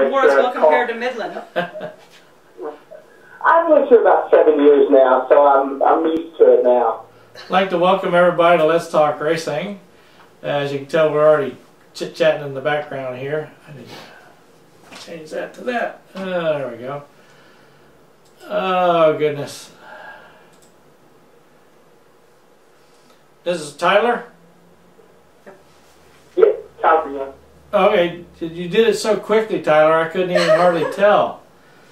make sure Morrisville compared to Midland? I've lived here about 7 years now, so I'm used to it now. I'd like to welcome everybody to Let's Talk Racing. As you can tell, we're already chit-chatting in the background here. I need to change that to that. There we go. Oh, goodness. This is Tyler? Yeah, Tyler. Okay, you did it so quickly, Tyler, I couldn't even hardly tell.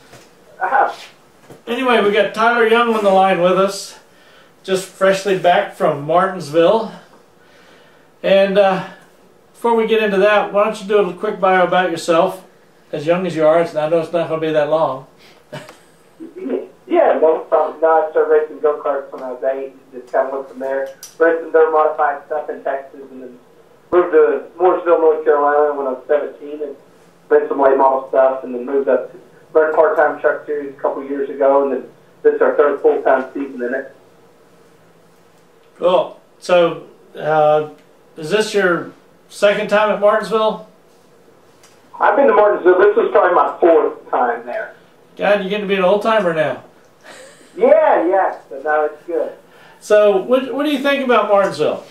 Anyway, we got Tyler Young on the line with us, just freshly back from Martinsville. And before we get into that, why don't you do a quick bio about yourself, as young as you are. I know it's not going to be that long. Yeah, no problem. No, I started racing go-karts when I was 8, just kind of went from there. Racing dirt modified stuff in Texas, and then moved to Morrisville, North Carolina when I was 17, and raced some late model stuff, and then moved up to run part-time truck series a couple years ago, and then this is our third full-time season in it. Cool. So, is this your second time at Martinsville? I've been to Martinsville. This was probably my 4th time there. God, you're getting to be an old-timer now. Yeah, so now it's good. So, what do you think about Martinsville?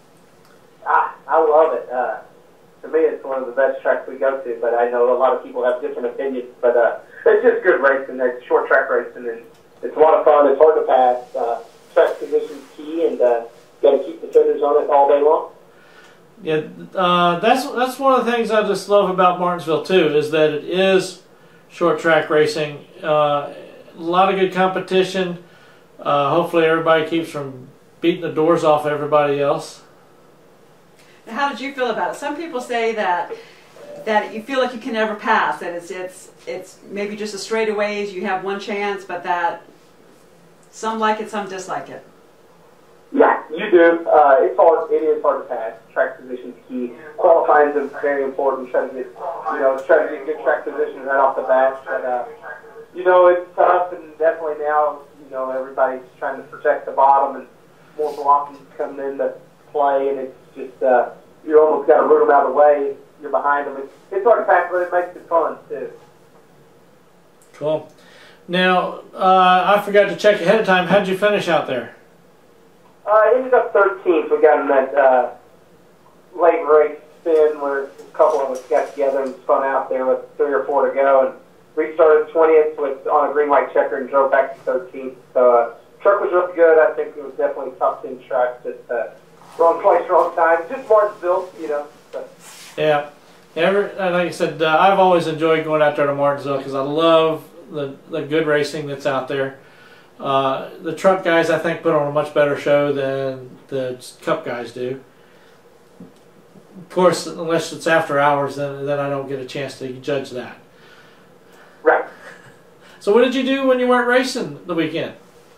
I love it. To me, it's one of the best tracks we go to, but I know a lot of people have different opinions. But it's just good racing. It's short track racing, and it's a lot of fun. It's hard to pass. Track position's key, and got to keep the fenders on it all day long. Yeah, that's one of the things I just love about Martinsville too, is that it is short track racing. A lot of good competition. Hopefully, everybody keeps from beating the doors off everybody else. How did you feel about it? Some people say that you feel like you can never pass, that it's maybe just a straightaways, you have one chance, but that some like it, some dislike it. Yeah, you do. It's hard. It is hard to pass. Track position's key. Qualifying is very important. Try to get good track position right off the bat. But it's tough, and definitely now, everybody's trying to protect the bottom, and more blocking coming into play, and it's just you almost got to root them out of the way. You're behind them. It's hard to pass, but it makes it fun too. Cool. Now, I forgot to check ahead of time. How did you finish out there? I ended up 13th. We got in that late race spin where a couple of us got together and spun out there with 3 or 4 to go, and restarted 20th on a green-white checker and drove back to 13th. So truck was really good. I think it was definitely a top 10 track. Just wrong place, wrong time. Just Martinsville, So. Yeah. Like I said, I've always enjoyed going out there to Martinsville because I love the good racing that's out there. The truck guys, I think, put on a much better show than the Cup guys do. Of course, unless it's after hours, then I don't get a chance to judge that. Right. So what did you do when you weren't racing the weekend?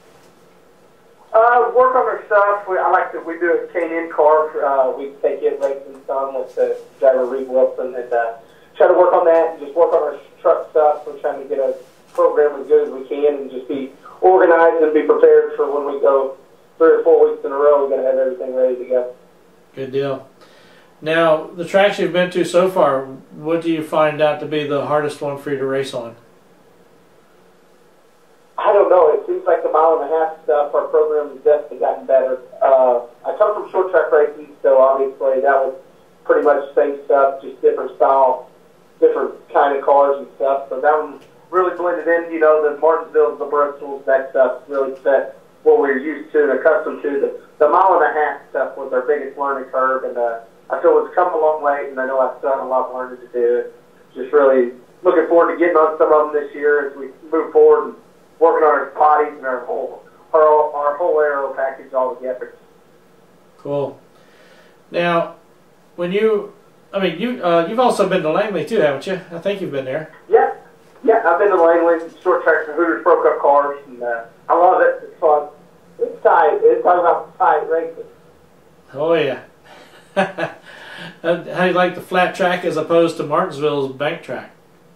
Work on our stuff. We do a K&N car. We take it racing some with the driver Reed Wilson, and try to work on that and just work on our truck stuff. We're trying to get a program as good as we can and just be organized and be prepared for when we go 3 or 4 weeks in a row. We're going to have everything ready to go. Good deal. Now, the tracks you've been to so far, what do you find out to be the hardest one for you to race on? I don't know. It seems like the mile-and-a-half stuff, our program has definitely gotten better. I come from short track racing, so obviously that was pretty much the same stuff, just different style, different kind of cars and stuff. So that one really blended in. The Martinsville, the Brussels, that stuff really fit what we were used to and accustomed to. The mile-and-a-half stuff was our biggest learning curve, and I feel it's come a long way, and I know I've done a lot of learning to do. Just really looking forward to getting on some of them this year as we move forward and working on our bodies and our whole aero package all together. Cool. Now, you've also been to Langley too, haven't you? I think you've been there. Yeah, I've been to Langley, short tracks and Hooters Pro Cup cars, and I love it. It's fun. It's tight. It's talking about tight racing. Oh yeah. How do you like the flat track as opposed to Martinsville's bank track?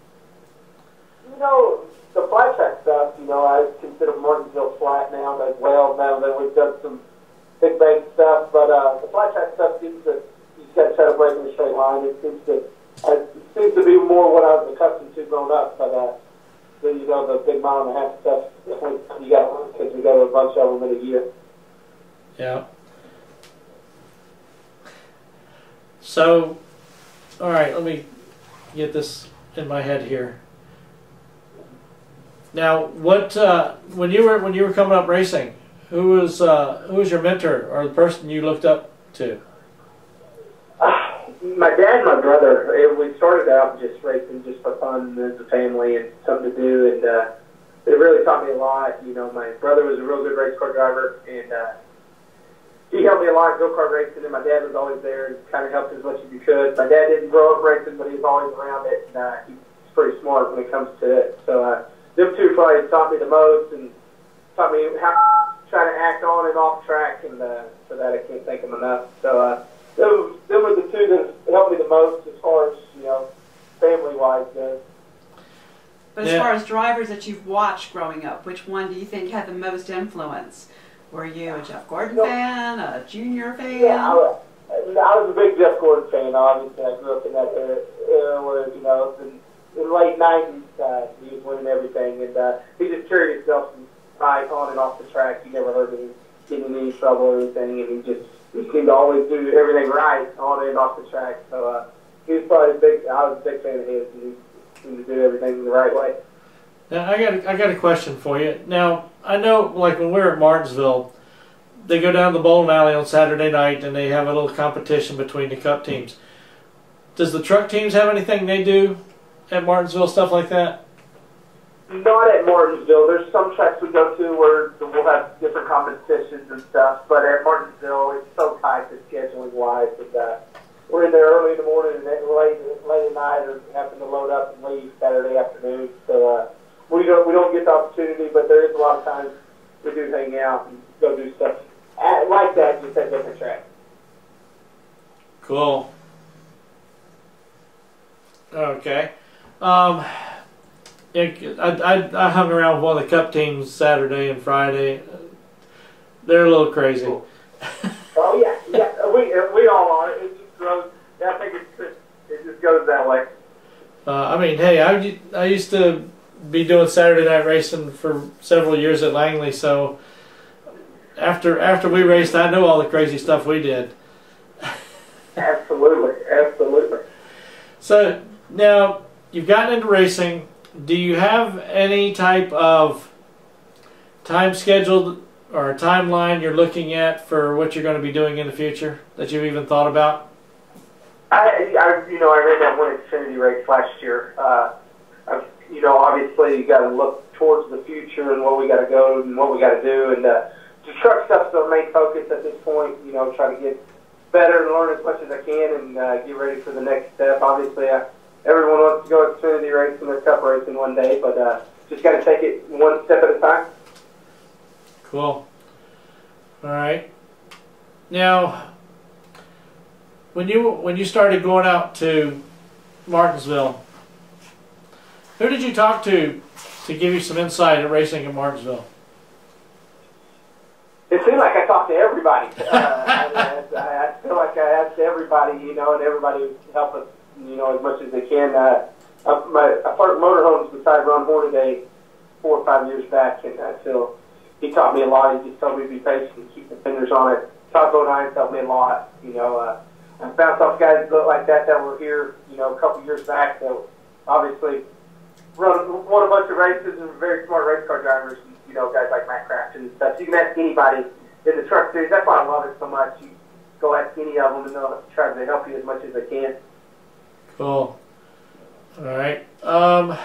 The flat track stuff, I consider Martinsville flat now as well. Now that we've done some big bank stuff, but the flat track stuff seems to, you just got to try to break in a straight line. It seems to be more what I was accustomed to mile-and-a-half stuff, you got to run because we got a bunch of them in a year. Yeah. So, all right, let me get this in my head here. Now, what when you were coming up racing, who was your mentor or the person you looked up to? My dad and my brother. We started out just racing just for fun as a family and something to do, and it really taught me a lot. You know, my brother was a real good race car driver, and he helped me a lot go-kart racing, and my dad was always there and kind of helped as much as he could. My dad didn't grow up racing, but he was always around it, and he's pretty smart when it comes to it. So them two probably taught me the most and taught me how to try to act on and off track, and for that I can't thank them enough. So them were the two that helped me the most as far as, you know, family-wise goes. But as far as drivers that you've watched growing up, which one do you think had the most influence? Were you a Jeff Gordon fan, a Junior fan? Yeah, I was a big Jeff Gordon fan. Obviously, I grew up in that era where, you know, in the late 90s, he was winning everything, and he just carried himself right on and off the track. You never heard him getting in any trouble or anything, and he seemed to always do everything right on and off the track. So he was probably I was a big fan of his, and he seemed to do everything the right way. Now, I got a question for you. Now, I know, like, when we were at Martinsville, they go down the bowling alley on Saturday night, and they have a little competition between the Cup teams. Does the truck teams have anything they do at Martinsville, stuff like that? Not at Martinsville. There's some tracks we go to where we'll have different competitions and stuff, but at Martinsville, it's so tight to scheduling-wise, and we're in there early in the morning and late at night, or happen to load up and leave Saturday afternoon. So we don't get the opportunity, but there is a lot of times we do hang out and go do stuff like that, just at different tracks. Cool. Okay. I hung around with one of the Cup teams Saturday and Friday. They're a little crazy. Cool. Oh yeah, we all are. It just grows. I think it just goes that way. I mean, hey, I used to be doing Saturday night racing for several years at Langley, so after we raced, I know all the crazy stuff we did. Absolutely. So now you've gotten into racing. Do you have any type of time scheduled or a timeline you're looking at for what you're going to be doing in the future that you've even thought about? I ran that one Xfinity race last year. Obviously you got to look towards the future and where we got to go and what we got to do, and the truck stuff's our main focus at this point. You know, try to get better and learn as much as I can and get ready for the next step. Obviously, everyone wants to go Xfinity racing or Cup racing one day, but just got to take it one step at a time. Cool. All right. Now, when you started going out to Martinsville, who did you talk to give you some insight at racing in Martinsville? It seemed like I talked to everybody. I feel like I asked everybody, and everybody would help us, as much as they can. I parked motorhomes beside Ron Hornaday 4 or 5 years back, and I feel he taught me a lot. He just told me to be patient and keep the fingers on it. Todd Bodine helped me a lot. I bounced off guys like that were here, a couple years back. So obviously, won a bunch of races and very smart race car drivers. Guys like Matt Crafton and stuff. So you can ask anybody in the truck series. That's why I love it so much. You go ask any of them, and they'll try to help you as much as they can. Cool. All right. Now,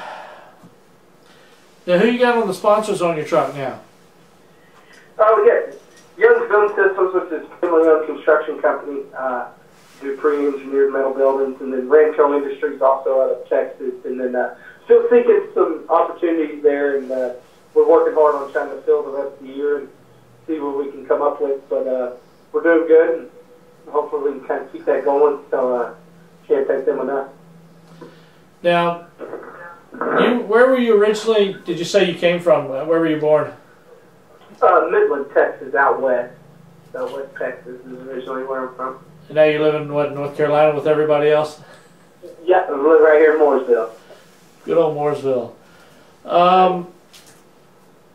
who you got on the sponsors on your truck now? Oh, yeah. Young's Gun Systems, which is a family-owned construction company, do pre-engineered metal buildings, and then Rancho Industries, also out of Texas, and then still seeking some opportunities there, and we're working hard on trying to fill the rest of the year and see what we can come up with, but we're doing good, and hopefully we can kind of keep that going, so can't thank them enough. Now, where were you originally? Did you say you came from? Where were you born? Midland, Texas, out west. So West Texas is originally where I'm from. And now you live in North Carolina with everybody else? Yeah, I live right here in Mooresville. Good old Mooresville.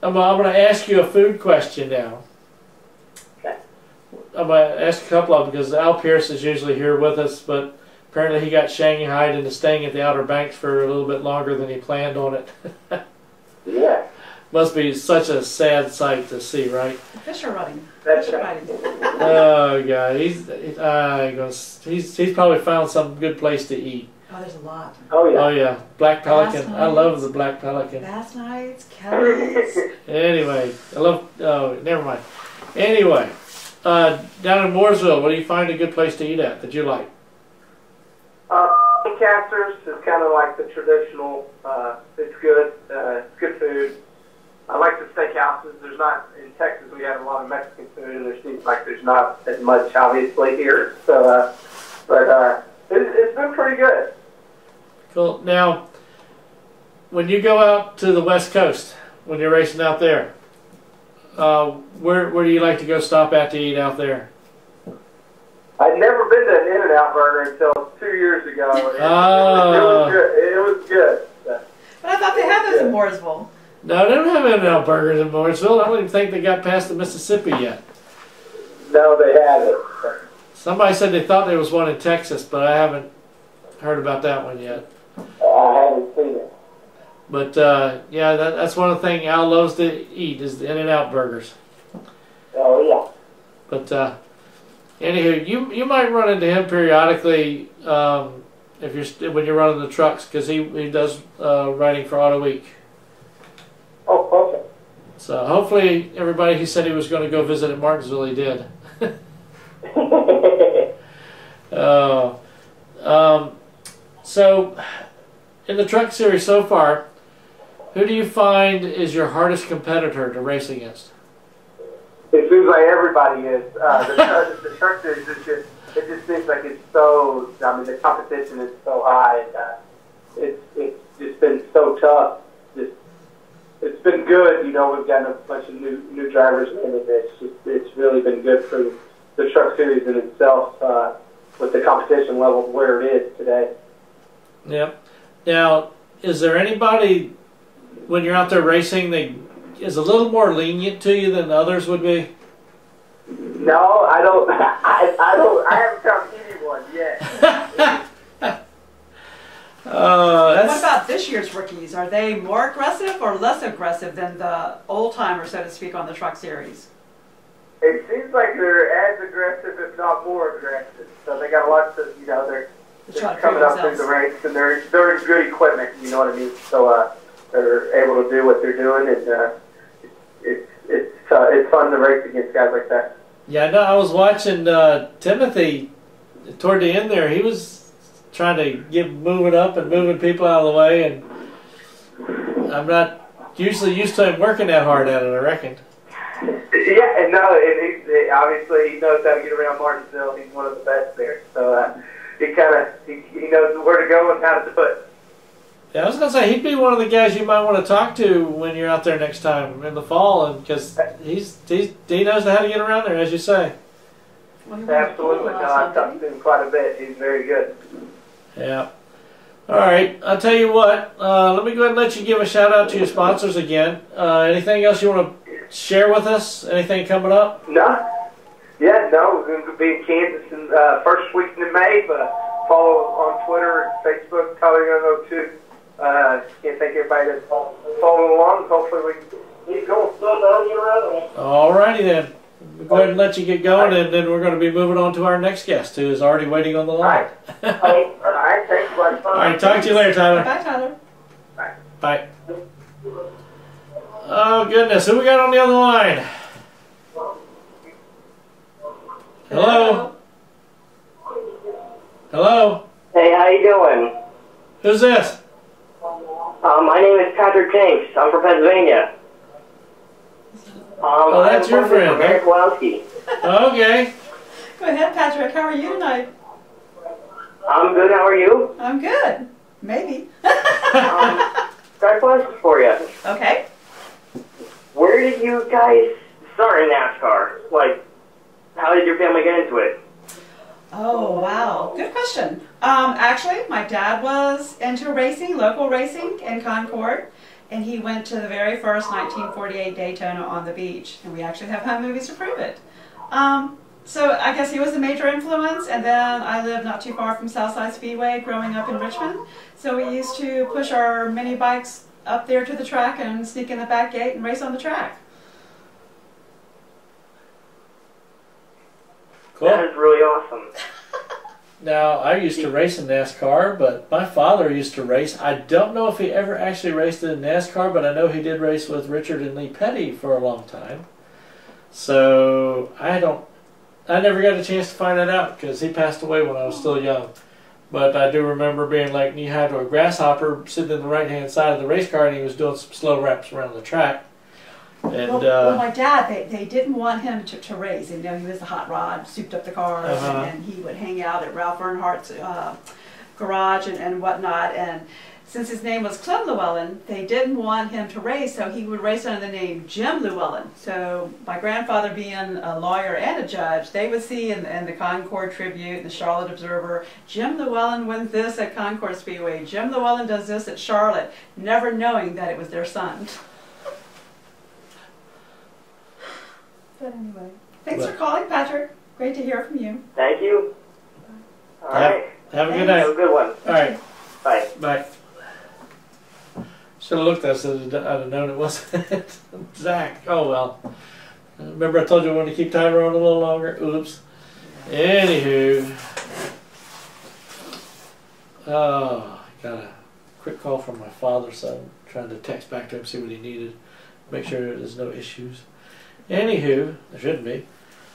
I'm going to ask you a food question now. Okay. I'm going to ask a couple of them because Al Pearce is usually here with us, but apparently he got shanghaied into staying at the Outer Banks for a little bit longer than he planned on it. Yeah. Must be such a sad sight to see, right? Fish are running. That's Fish are right. running. Oh God, he's probably found some good place to eat. Oh, there's a lot. Oh, yeah. Oh yeah, Black Pelican. Last I love night. the Black Pelican. Bass nights, Kelly's. Anyway, I love. Oh, never mind. Anyway, down in Mooresville, what do you find a good place to eat at that you like? Casters is kind of like the traditional. It's good. It's good food. I like the steakhouses. There's not in Texas. We have a lot of Mexican food, and there seems like there's not as much obviously here. So, but it's been pretty good. Cool. Now, when you go out to the West Coast, when you're racing out there, where do you like to go stop at to eat out there? I'd never been to an In-N-Out Burger until 2 years ago. It was good. It was good. But I thought they had those in Mooresville. No, they don't have In-N-Out Burgers in Mooresville. I don't even think they got past the Mississippi yet. No, they haven't. Somebody said they thought there was one in Texas, but I haven't heard about that one yet. I haven't seen it. But yeah, that's one of the things Al loves to eat is the In-N-Out burgers. Oh, yeah. But anywho, you might run into him periodically if when you're running the trucks because he does writing for Autoweek. Oh, okay. So hopefully everybody he said he was going to go visit at Martinsville, he did. So in the truck series so far, who do you find is your hardest competitor to race against? It seems like everybody is. The truck series it just seems like it's so. I mean, the competition is so high. It's just been so tough. It's been good. You know, we've gotten a bunch of new drivers in it. It's really been good for the truck series in itself with the competition level where it is today. Yep. Now, is there anybody when you're out there racing that is a little more lenient to you than others would be? No, I don't. I haven't found anyone yet. What about this year's rookies? Are they more aggressive or less aggressive than the old timers, so to speak, on the truck series? It seems like they're as aggressive, if not more aggressive. So they got lots of, they're coming up through the ranks, and they're in good equipment. You know what I mean? So they're able to do what they're doing, and it's fun to race against guys like that. Yeah, I know. I was watching Timothy toward the end there. He was trying to get moving up and moving people out of the way, and I'm not usually used to him working that hard at it, I reckon. Yeah, and obviously he knows how to get around Martinsville. He's one of the best there, so he knows where to go and how to do it. Yeah, I was gonna say he'd be one of the guys you might want to talk to when you're out there next time in the fall, and because he knows how to get around there, as you say. Well, Absolutely, no, I've talked to him quite a bit. He's very good. Yeah. All right. I'll tell you what. Let me go ahead and let you give a shout out to your sponsors again. Anything else you want to share with us? Anything coming up? No. Yeah, no. We're going to be in Kansas in first week in May. But follow on Twitter, Facebook, Colorado 02. Can't thank everybody that's following along. Hopefully we can keep going. All righty then. We'll go ahead and let you get going, and then we're going to be moving on to our next guest, who is already waiting on the line. All right. Thanks, buddy. All right. Talk to you later, Tyler. Bye, Tyler. Bye. Bye. Oh, goodness. Who we got on the other line? Hello? Hello? Hey, how you doing? Who's this? My name is Patrick Tanks. I'm from Pennsylvania. Oh, that's your friend. Eric Wowski. Okay. Go ahead, Patrick. How are you tonight? I'm good. How are you? I'm good. Maybe. Got a question for you. Okay. Where did you guys start in NASCAR? Like, how did your family get into it? Oh, wow. Good question. Actually, my dad was into racing, local racing in Concord. And he went to the very first 1948 Daytona on the beach, and we actually have home movies to prove it. So I guess he was a major influence, and then I lived not too far from Southside Speedway growing up in Richmond. So we used to push our mini bikes up there to the track and sneak in the back gate and race on the track. Cool. That is really awesome. Now, I used to race in NASCAR, but my father used to race. I don't know if he ever actually raced in NASCAR, but I know he did race with Richard and Lee Petty for a long time. So I never got a chance to find that out because he passed away when I was still young. But I do remember being like knee-high to a grasshopper sitting in the right-hand side of the race car, and he was doing some slow laps around the track. And, well, my dad, they didn't want him to race. You know, he was the hot rod, souped up the cars, and he would hang out at Ralph Earnhardt's garage and whatnot. And since his name was Clem Llewellyn, they didn't want him to race, so he would race under the name Jim Llewellyn. So my grandfather being a lawyer and a judge, they would see in the Concord Tribute, the Charlotte Observer, Jim Llewellyn wins this at Concord Speedway, Jim Llewellyn does this at Charlotte, never knowing that it was their son. But anyway, thanks for calling, Patrick. Great to hear from you. Thank you. All right. Have a good night. Have a good one. All right. Bye. Bye. Should have looked at it. I'd have known it wasn't Zach. Oh well. Remember I told you I wanted to keep Tyrone a little longer? Oops. Anywho. Oh, I got a quick call from my father, so I'm trying to text back to him, see what he needed. Make sure there's no issues. Anywho, there shouldn't be.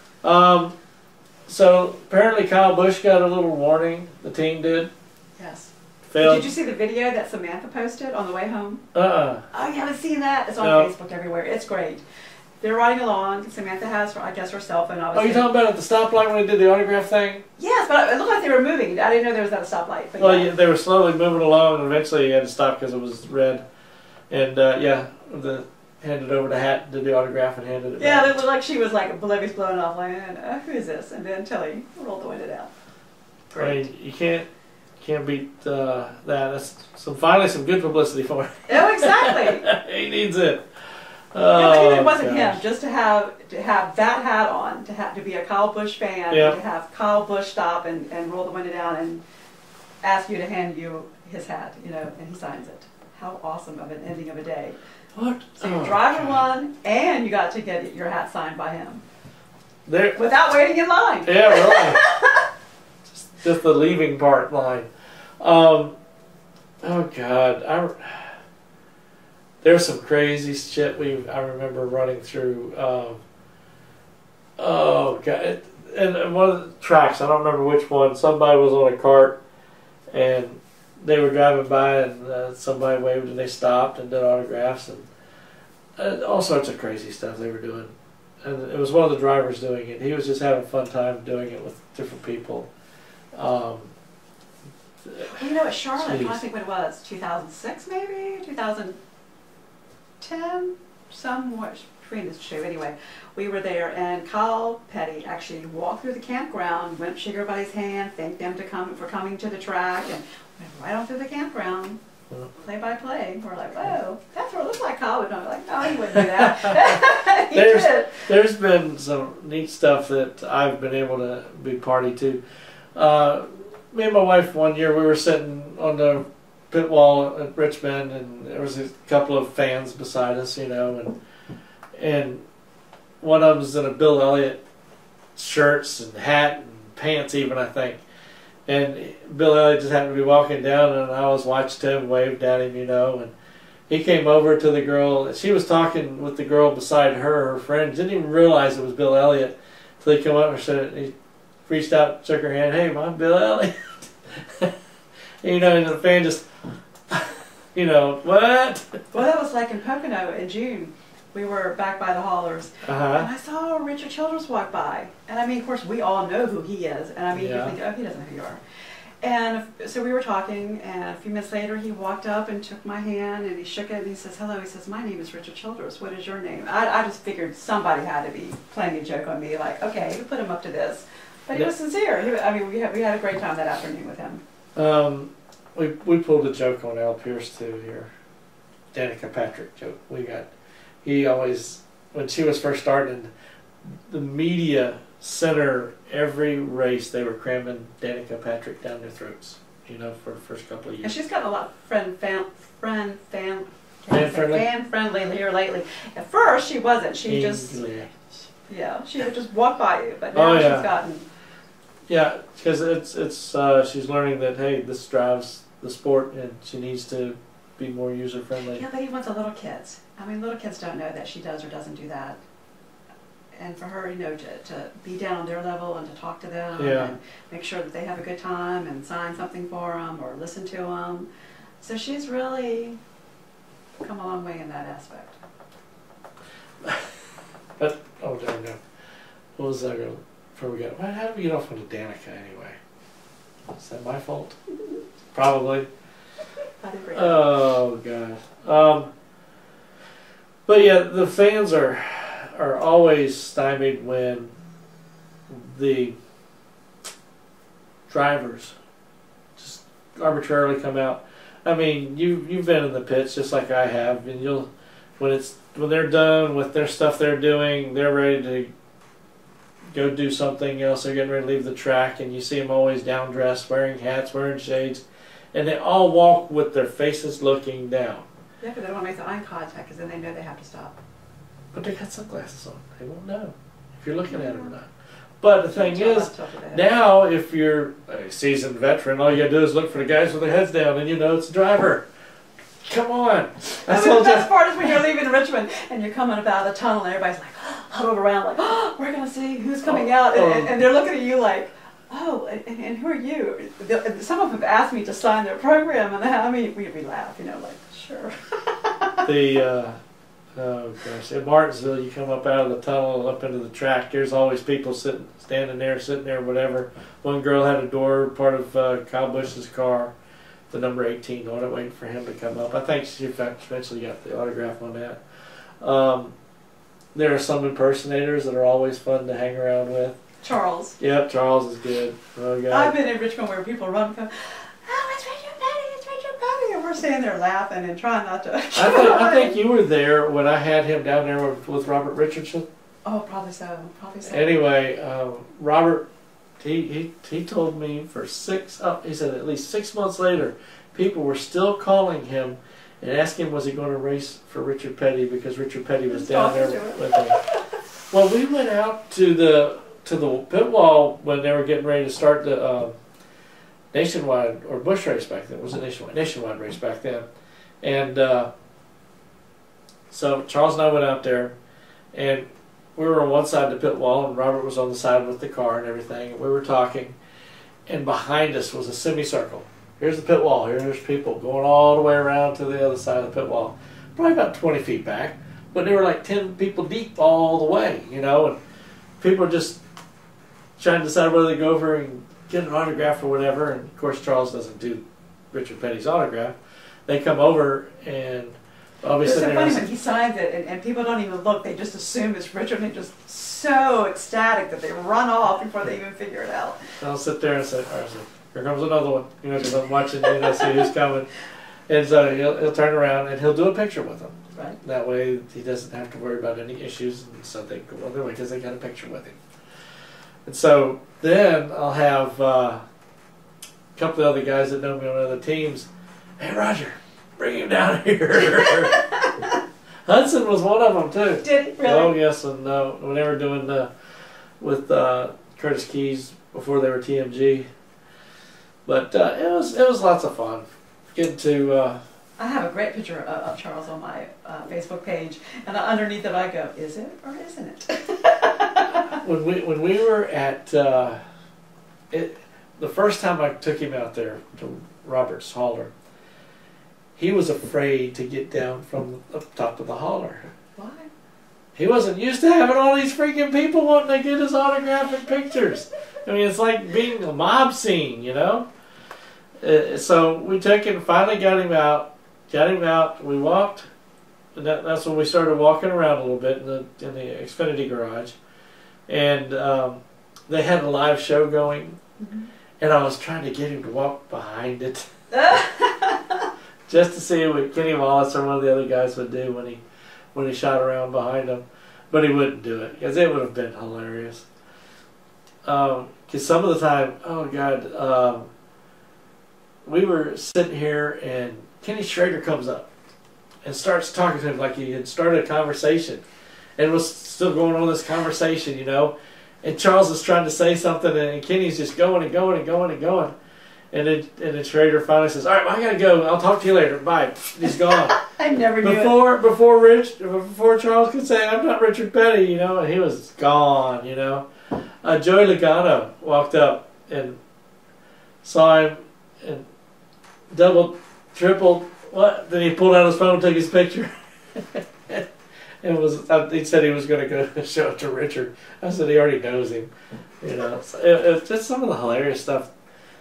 So apparently Kyle Busch got a little warning. The team did. Yes. Failed. Did you see the video that Samantha posted on the way home? Oh, you haven't seen that? It's on No. Facebook everywhere. It's great. They're riding along. Samantha has, I guess, her cell phone. Oh, you talking about at the stoplight when they did the autograph thing? Yes, but it looked like they were moving. I didn't know there was at a stoplight. But Well, yeah. yeah, they were slowly moving along, and eventually he had to stop because it was red. And handed over the hat, did the autograph, and handed it Yeah, back. it looked like she was like, Libby's blowing off, like, who is this? And then Tilly rolled the window down. I mean, you can't beat that. That's finally some good publicity for him. Oh, exactly. He needs it. Yeah, but even it Oh, wasn't gosh. him. Just to have that hat on, to be a Kyle Busch fan, Yeah. and to have Kyle Busch stop and roll the window down and ask you to hand you his hat, and he signs it. How awesome of an ending of a day. What? So your Oh, driver gosh. won, and you got to get your hat signed by him There. without waiting in line. Yeah, really. just the leaving part line. Oh God, there's some crazy shit I remember running through. Oh God, and one of the tracks, I don't remember which one. Somebody was on a cart, and they were driving by, and somebody waved, and they stopped and did autographs, and all sorts of crazy stuff they were doing. And it was one of the drivers doing it. He was just having a fun time doing it with different people. At Charlotte, I'm trying to Jeez. think what it was, 2006 maybe, 2010, somewhere between the two. Anyway, we were there, and Kyle Petty actually walked through the campground, went, shook everybody's hand, thanked them for coming to the track, and went right on through the campground, play by play. We're like, whoa, that's what it looks like Kyle would do. Like, no, he wouldn't do that. He did. There's been some neat stuff that I've been able to be party to. Me and my wife one year, we were sitting on the pit wall at Richmond, and there was a couple of fans beside us, and one of them was in a Bill Elliott shirts and hat and pants even, I think. And Bill Elliott just happened to be walking down, and I was watching him, waved at him, and he came over to the girl. She was talking with the girl beside her friend, didn't even realize it was Bill Elliott until he came up and said, he reached out, shook her hand, hey, I'm Bill Elliott. And the fan just, what? Well, that was like in Pocono in June. We were back by the haulers, and I saw Richard Childress walk by. And I mean, of course, we all know who he is. And I mean, Yeah. you think, oh, he doesn't know who you are. And so we were talking, and a few minutes later, he walked up and took my hand, and he shook it, and he says, hello. He says, my name is Richard Childress. What is your name? I just figured somebody had to be playing a joke on me, like, okay, we put him up to this. But he was sincere. We had a great time that afternoon with him. We pulled a joke on Al Pearce too here. Danica Patrick joke. He always, when she was first starting, the media center, every race they were cramming Danica Patrick down their throats, for the first couple of years. And she's gotten a lot fan-friendly here lately. At first, she wasn't. She she would just walk by you, but now she's gotten... Yeah, because it's she's learning that, hey, this drives the sport, and she needs to be more user-friendly. Yeah, but even with the little kids. I mean, little kids don't know that she does or doesn't do that. And for her, to be down on their level and to talk to them and make sure that they have a good time and sign something for them or listen to them. So she's really come a long way in that aspect. Oh, there we go. What was that girl? Before we got, how did we get off on Danica anyway? Is that my fault? Probably. I agree. Oh gosh. But yeah, the fans are always stymied when the drivers just arbitrarily come out. I mean, you've been in the pits just like I have, and when they're done with their stuff they're doing, they're ready to go do something else. They're getting ready to leave the track, and you see them always down dressed, wearing hats, wearing shades, and they all walk with their faces looking down. Yeah, but they don't want to make the eye contact because then they know they have to stop. But they got sunglasses on. They won't know if you're looking at them or not. But the thing is, now if you're a seasoned veteran, all you gotta do is look for the guys with their heads down, and it's a driver. Come on. The best part is when you're leaving Richmond and you're coming about the tunnel and everybody's like huddled around like, oh, we're going to see who's coming out. And they're looking at you like, oh, and who are you? Some of them have asked me to sign their program, and we laugh, like, sure. Oh gosh, in Martinsville, you come up out of the tunnel up into the track, there's always people standing there, whatever. One girl had a door, part of Kyle Busch's car, the number 18 on it, waiting for him to come up. I think she eventually got the autograph on that. There are some impersonators that are always fun to hang around with. Charles. Yep, Charles is good. Oh, God. I've been in Richmond where people run and go, oh, it's Richard Petty, and we're standing there laughing and trying not to. I think you were there when I had him down there with Robert Richardson. Oh, probably so. Anyway, Robert, he told me he said at least 6 months later, people were still calling him and asking him was he going to race for Richard Petty because Richard Petty was down there with him. Well, we went out to the pit wall when they were getting ready to start the nationwide or Busch race back then. It was a nationwide race back then, and so Charles and I went out there, and we were on one side of the pit wall, and Robert was on the side with the car and everything. And we were talking, and behind us was a semicircle. Here's the pit wall. Here's people going all the way around to the other side of the pit wall, probably about 20 feet back, but they were like 10 people deep all the way, and people are just trying to decide whether they go over and get an autograph or whatever. And of course, Charles doesn't do Richard Petty's autograph. They come over and obviously it's so funny when he signs it, and people don't even look. They just assume it's Richard, and they're just so ecstatic that they run off before they even figure it out. I'll sit there and say, all right, so here comes another one, because I'm watching, see who's coming. And so he'll turn around and he'll do a picture with them. Right. That way he doesn't have to worry about any issues, and so they go on their way because they got a picture with him. And so then I'll have a couple of other guys that know me on other teams. Hey, Roger, bring him down here. Hudson was one of them too. Did he really? Oh yes, and when they were doing with Curtis Keys before they were TMG. But it was lots of fun getting to. I have a great picture of Charles on my Facebook page, and underneath it I go, is it or isn't it? when we were at the first time I took him out there to Robert's hauler, he was afraid to get down from the top of the hauler. Why? He wasn't used to having all these freaking people wanting to get his autograph and pictures. I mean, it's like being a mob scene, So we took him, finally got him out. We walked, and that's when we started walking around a little bit in the Xfinity garage. And they had a live show going, and I was trying to get him to walk behind it. just to see what Kenny Wallace or one of the other guys would do when he shot around behind him. But he wouldn't do it because it would have been hilarious. Because some of the time, oh God, we were sitting here and Kenny Schrader comes up and starts talking to him like he had started a conversation and was still going on this conversation, you know. And Charles is trying to say something and Kenny's just going and going and going and going. And then Schrader finally says, "All right, well, I gotta go. I'll talk to you later. Bye." And he's gone. I never knew before Charles could say, "I'm not Richard Petty," you know, and he was gone, you know. Joey Logano walked up and saw him and doubled, tripled. What? Then he pulled out his phone and took his picture. He said he was going to go show it to Richard. I said he already knows him. You know, so it's just some of the hilarious stuff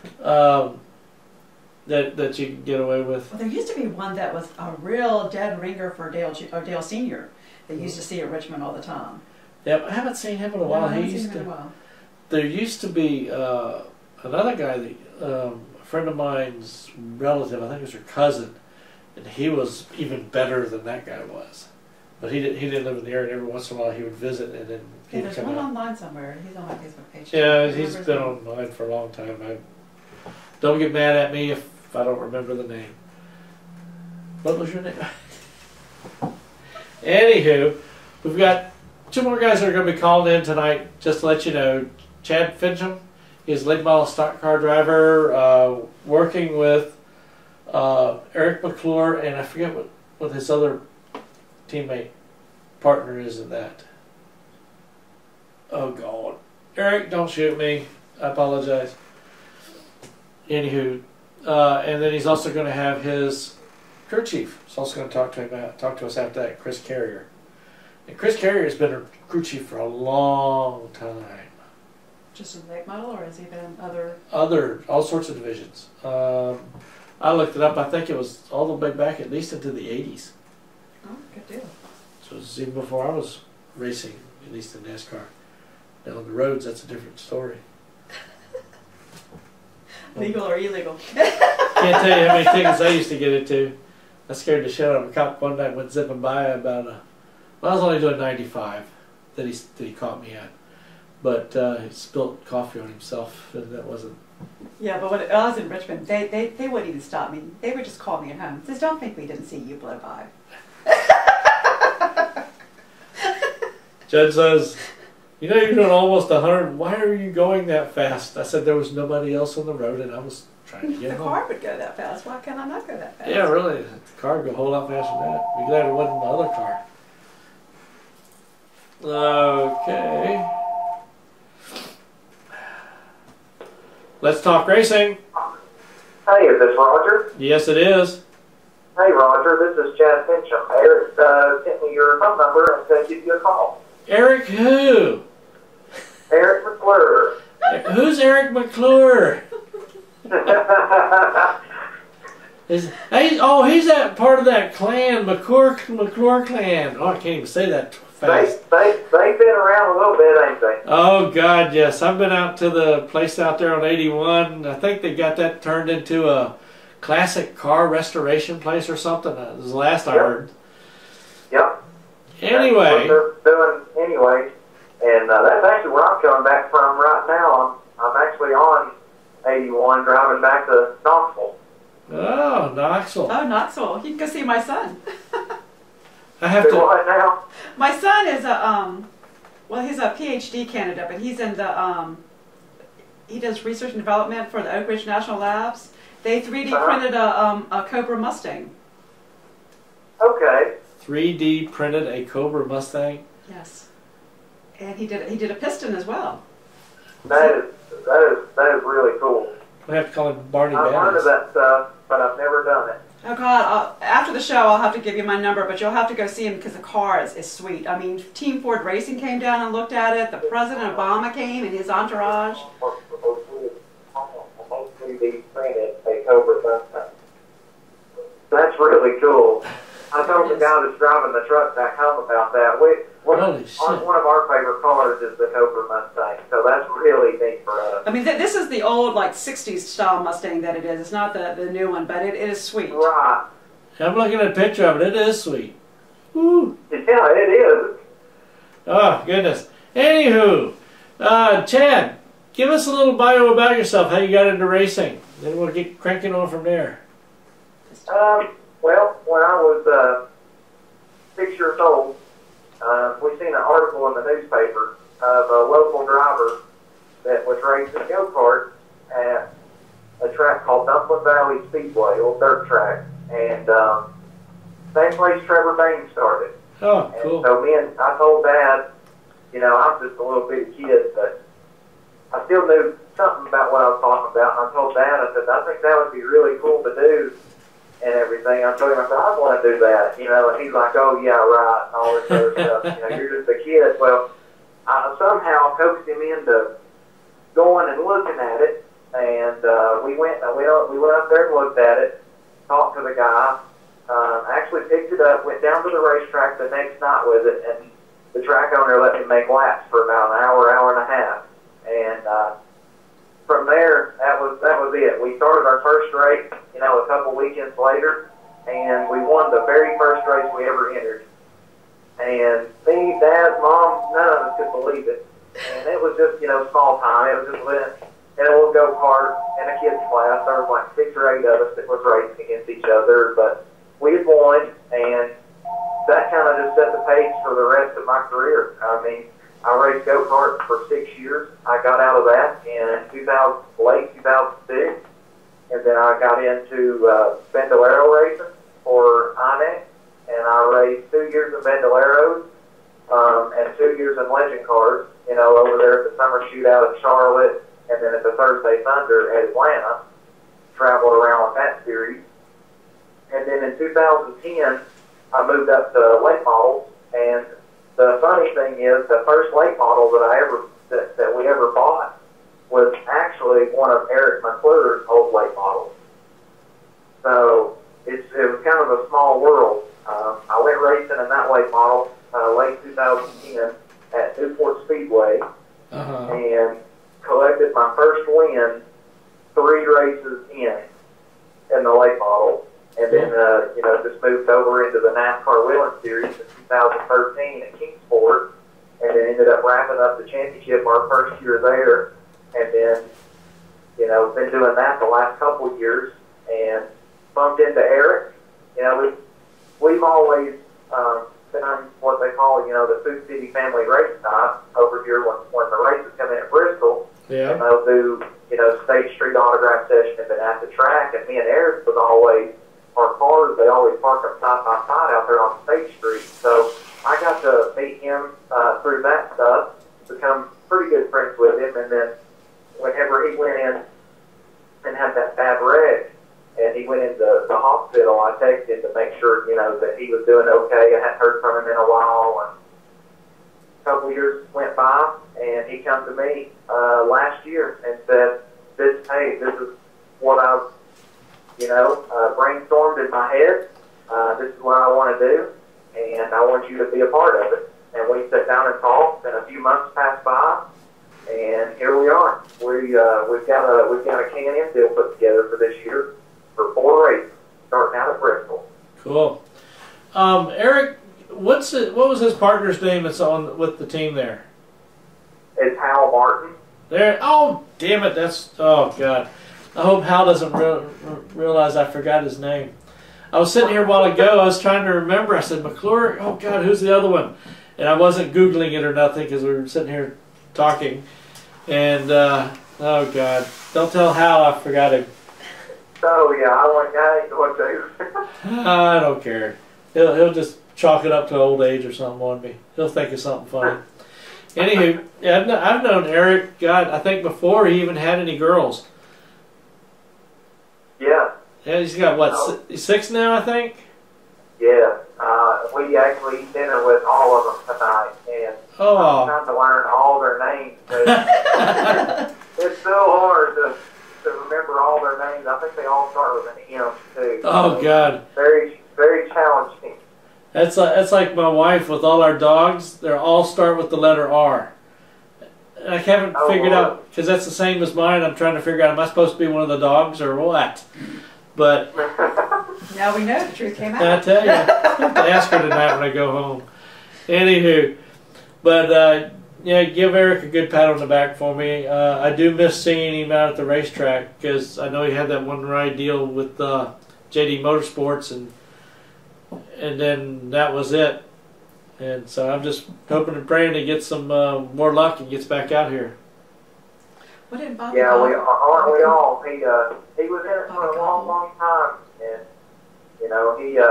that you can get away with. Well, there used to be one that was a real dead ringer for Dale Senior. They used to see at Richmond all the time. Yeah, I haven't seen him in a while. There used to be another guy, a friend of mine's relative. I think it was her cousin, and he was even better than that guy was. But he didn't live in the area. And every once in a while, he would visit, and then he'd there's come one out. Online somewhere. He's on my Facebook page. Yeah, he's been online for a long time. Don't get mad at me if I don't remember the name. What was your name? Anywho, we've got 2 more guys that are going to be calling in tonight. Just to let you know, Chad Finchum, he's a late model stock car driver, working with Eric McClure, and I forget what his other teammate partner is in that. Oh God, Eric, don't shoot me. I apologize. Anywho, and then he's also going to have his crew chief. He's also going to talk to us after that, Chris Carrier. And Chris Carrier has been a crew chief for a long time. Just in late model, or has he been all sorts of divisions. I looked it up. I think it was all the way back at least into the 80s. Oh, good deal. So it was even before I was racing, at least in NASCAR. Now on the roads, that's a different story. Legal or illegal? Can't tell you how many tickets I used to get into. I scared the shit out of a cop one night, went zipping by about I was only doing 95 that he caught me at. But he spilled coffee on himself, and that wasn't... Yeah, but when I was in Richmond, they wouldn't even stop me. They would just call me at home. Says, "Don't think we didn't see you blow by." Judge says, "You know you're doing almost 100. Why are you going that fast?" I said there was nobody else on the road, and I was trying to get home. The car would go that fast. Why can't I not go that fast? Yeah, really. The car would go a whole lot faster than that. Be glad it wasn't the other car. Okay. Let's talk racing. Hey, is this Roger? Yes, it is. Hey, Roger, this is Chad Finchum. Eric sent me your phone number and said give you a call. Eric who? Eric McClure. Who's Eric McClure? He's that part of that clan, McClure clan. Oh, I can't even say that fast. They've been around a little bit, ain't they? Oh, God, yes. I've been out to the place out there on 81. I think they got that turned into a classic car restoration place or something. That was the last I heard. Yep. Anyway. That's what they're doing anyway. And that's actually where I'm coming back from right now. I'm actually on 81 driving back to Knoxville. Oh, Knoxville. Oh, Knoxville. You can go see my son. I have to. What now? My son is he's a PhD candidate, but he's in the, he does research and development for the Oak Ridge National Labs. They 3D printed a Cobra Mustang. Okay. 3D printed a Cobra Mustang? Yes. And he did a piston as well. That is really cool. We have to call him Barney I've heard of that stuff, but I've never done it. Oh God! After the show, I'll have to give you my number, but you'll have to go see him because the car is sweet. I mean, Team Ford Racing came down and looked at it. The President Obama came and his entourage. 3D printed a Cobra Mustang. That's really cool. I told the guy that's driving the truck back home about that. One of our favorite cars is the Cobra Mustang, so that's really neat for us. I mean, this is the old, like, 60s style Mustang that it is. It's not the new one, but it is sweet. Right. I'm looking at a picture of it. It is sweet. Woo. Yeah, it is. Oh, goodness. Anywho, Chad, give us a little bio about yourself, how you got into racing. Then we'll get cranking on from there. Well, when I was 6 years old, we seen an article in the newspaper of a local driver that was racing a go-kart at a track called Dumpling Valley Speedway, a little dirt track. And same place Trevor Bain started. Oh, cool. And so I told Dad, you know, I'm just a little bitty kid, but I still knew something about what I was talking about. And I told Dad, I said, I think that would be really cool to do and everything. I told him, I said, I want to do that, you know. And he's like, oh, yeah, right, and all this other stuff. You know, you're just a kid. Well, I somehow coaxed him into going and looking at it. And we went up there and looked at it, talked to the guy, actually picked it up, went down to the racetrack the next night with it, and the track owner let me make laps for about an hour, hour and a half. And from there, that was it. We started our first race, you know, a couple weekends later, and we won the very first race we ever entered. And me, Dad, Mom, none of us could believe it. And it was just, you know, small time. It was just in a little go-kart in a kid's class. There was like 6 or 8 of us that was racing against each other, but we had won, and that kind of just set the pace for the rest of my career. I mean, I raced go-karts for 6 years. I got out of that in late 2006, and then I got into Bandolero racing for INEX, and I raced 2 years in Bandoleros and 2 years in Legend Cars, you know, over there at the Summer Shootout in Charlotte, and then at the Thursday Thunder at Atlanta. Traveled around with that series. And then in 2010, I moved up to late models, and the funny thing is, the first late model that we ever bought was actually one of Eric McClure's old late models. So it was kind of a small world. I went racing in that late model late 2010 at Newport Speedway, and collected my first win 3 races in the late model. And then, you know, just moved over into the NASCAR Wheeling Series in 2013 at Kingsport, and then ended up wrapping up the championship our first year there. And then, you know, been doing that the last couple of years, and bumped into Eric. You know, we've always been on what they call, you know, the Sioux City Family Race Night over here when the races come in at Bristol. Yeah. And they'll do, you know, State Street autograph session and then at the track. And me and Eric was always, our cars, they always park them side by side out there on State Street. So I got to meet him through that stuff, become pretty good friends with him. And then whenever he went in and had that bad wreck, and he went into the hospital, I texted to make sure, you know, that he was doing okay. I hadn't heard from him in a while. And a couple years went by, and he come to me last year and said, hey, this is what I've, you know, brainstormed in my head. This is what I want to do, and I want you to be a part of it. And we sat down and talked, and a few months passed by, and here we are. We've got a Can-Am deal put together for this year for 4 races, starting out at Bristol. Cool. Eric, what was his partner's name that's on with the team there? It's Hal Martin. There. Oh, damn it! Oh God. I hope Hal doesn't realize I forgot his name. I was sitting here a while ago. I was trying to remember. I said McClure. Oh God, who's the other one? And I wasn't Googling it or nothing because we were sitting here talking. And oh God, don't tell Hal I forgot him. Oh yeah, I ain't going to. I don't care. He'll just chalk it up to old age or something on me. He'll think of something funny. Anywho, yeah, I've known Eric, God, I think before he even had any girls. Yeah. Yeah, he's got, what, 6 now, I think? Yeah. We actually eat dinner with all of them tonight, and I'm trying to learn all their names. It's so hard to remember all their names. I think they all start with an M, too. Oh, God. Very, very challenging. That's like my wife with all our dogs. They all start with the letter R. And I haven't figured out, because that's the same as mine. I'm trying to figure out, am I supposed to be one of the dogs or what? But Now we know the truth came I out. tell you, I have to ask her tonight when I go home. Anywho, but yeah, give Eric a good pat on the back for me. I do miss seeing him out at the racetrack because I know he had that one ride deal with JD Motorsports, and then that was it. And so I'm just hoping and praying he gets some more luck and gets back out here. What did Bobby Yeah, Gobble- aren't we all? He was in it for a long, long time, and you know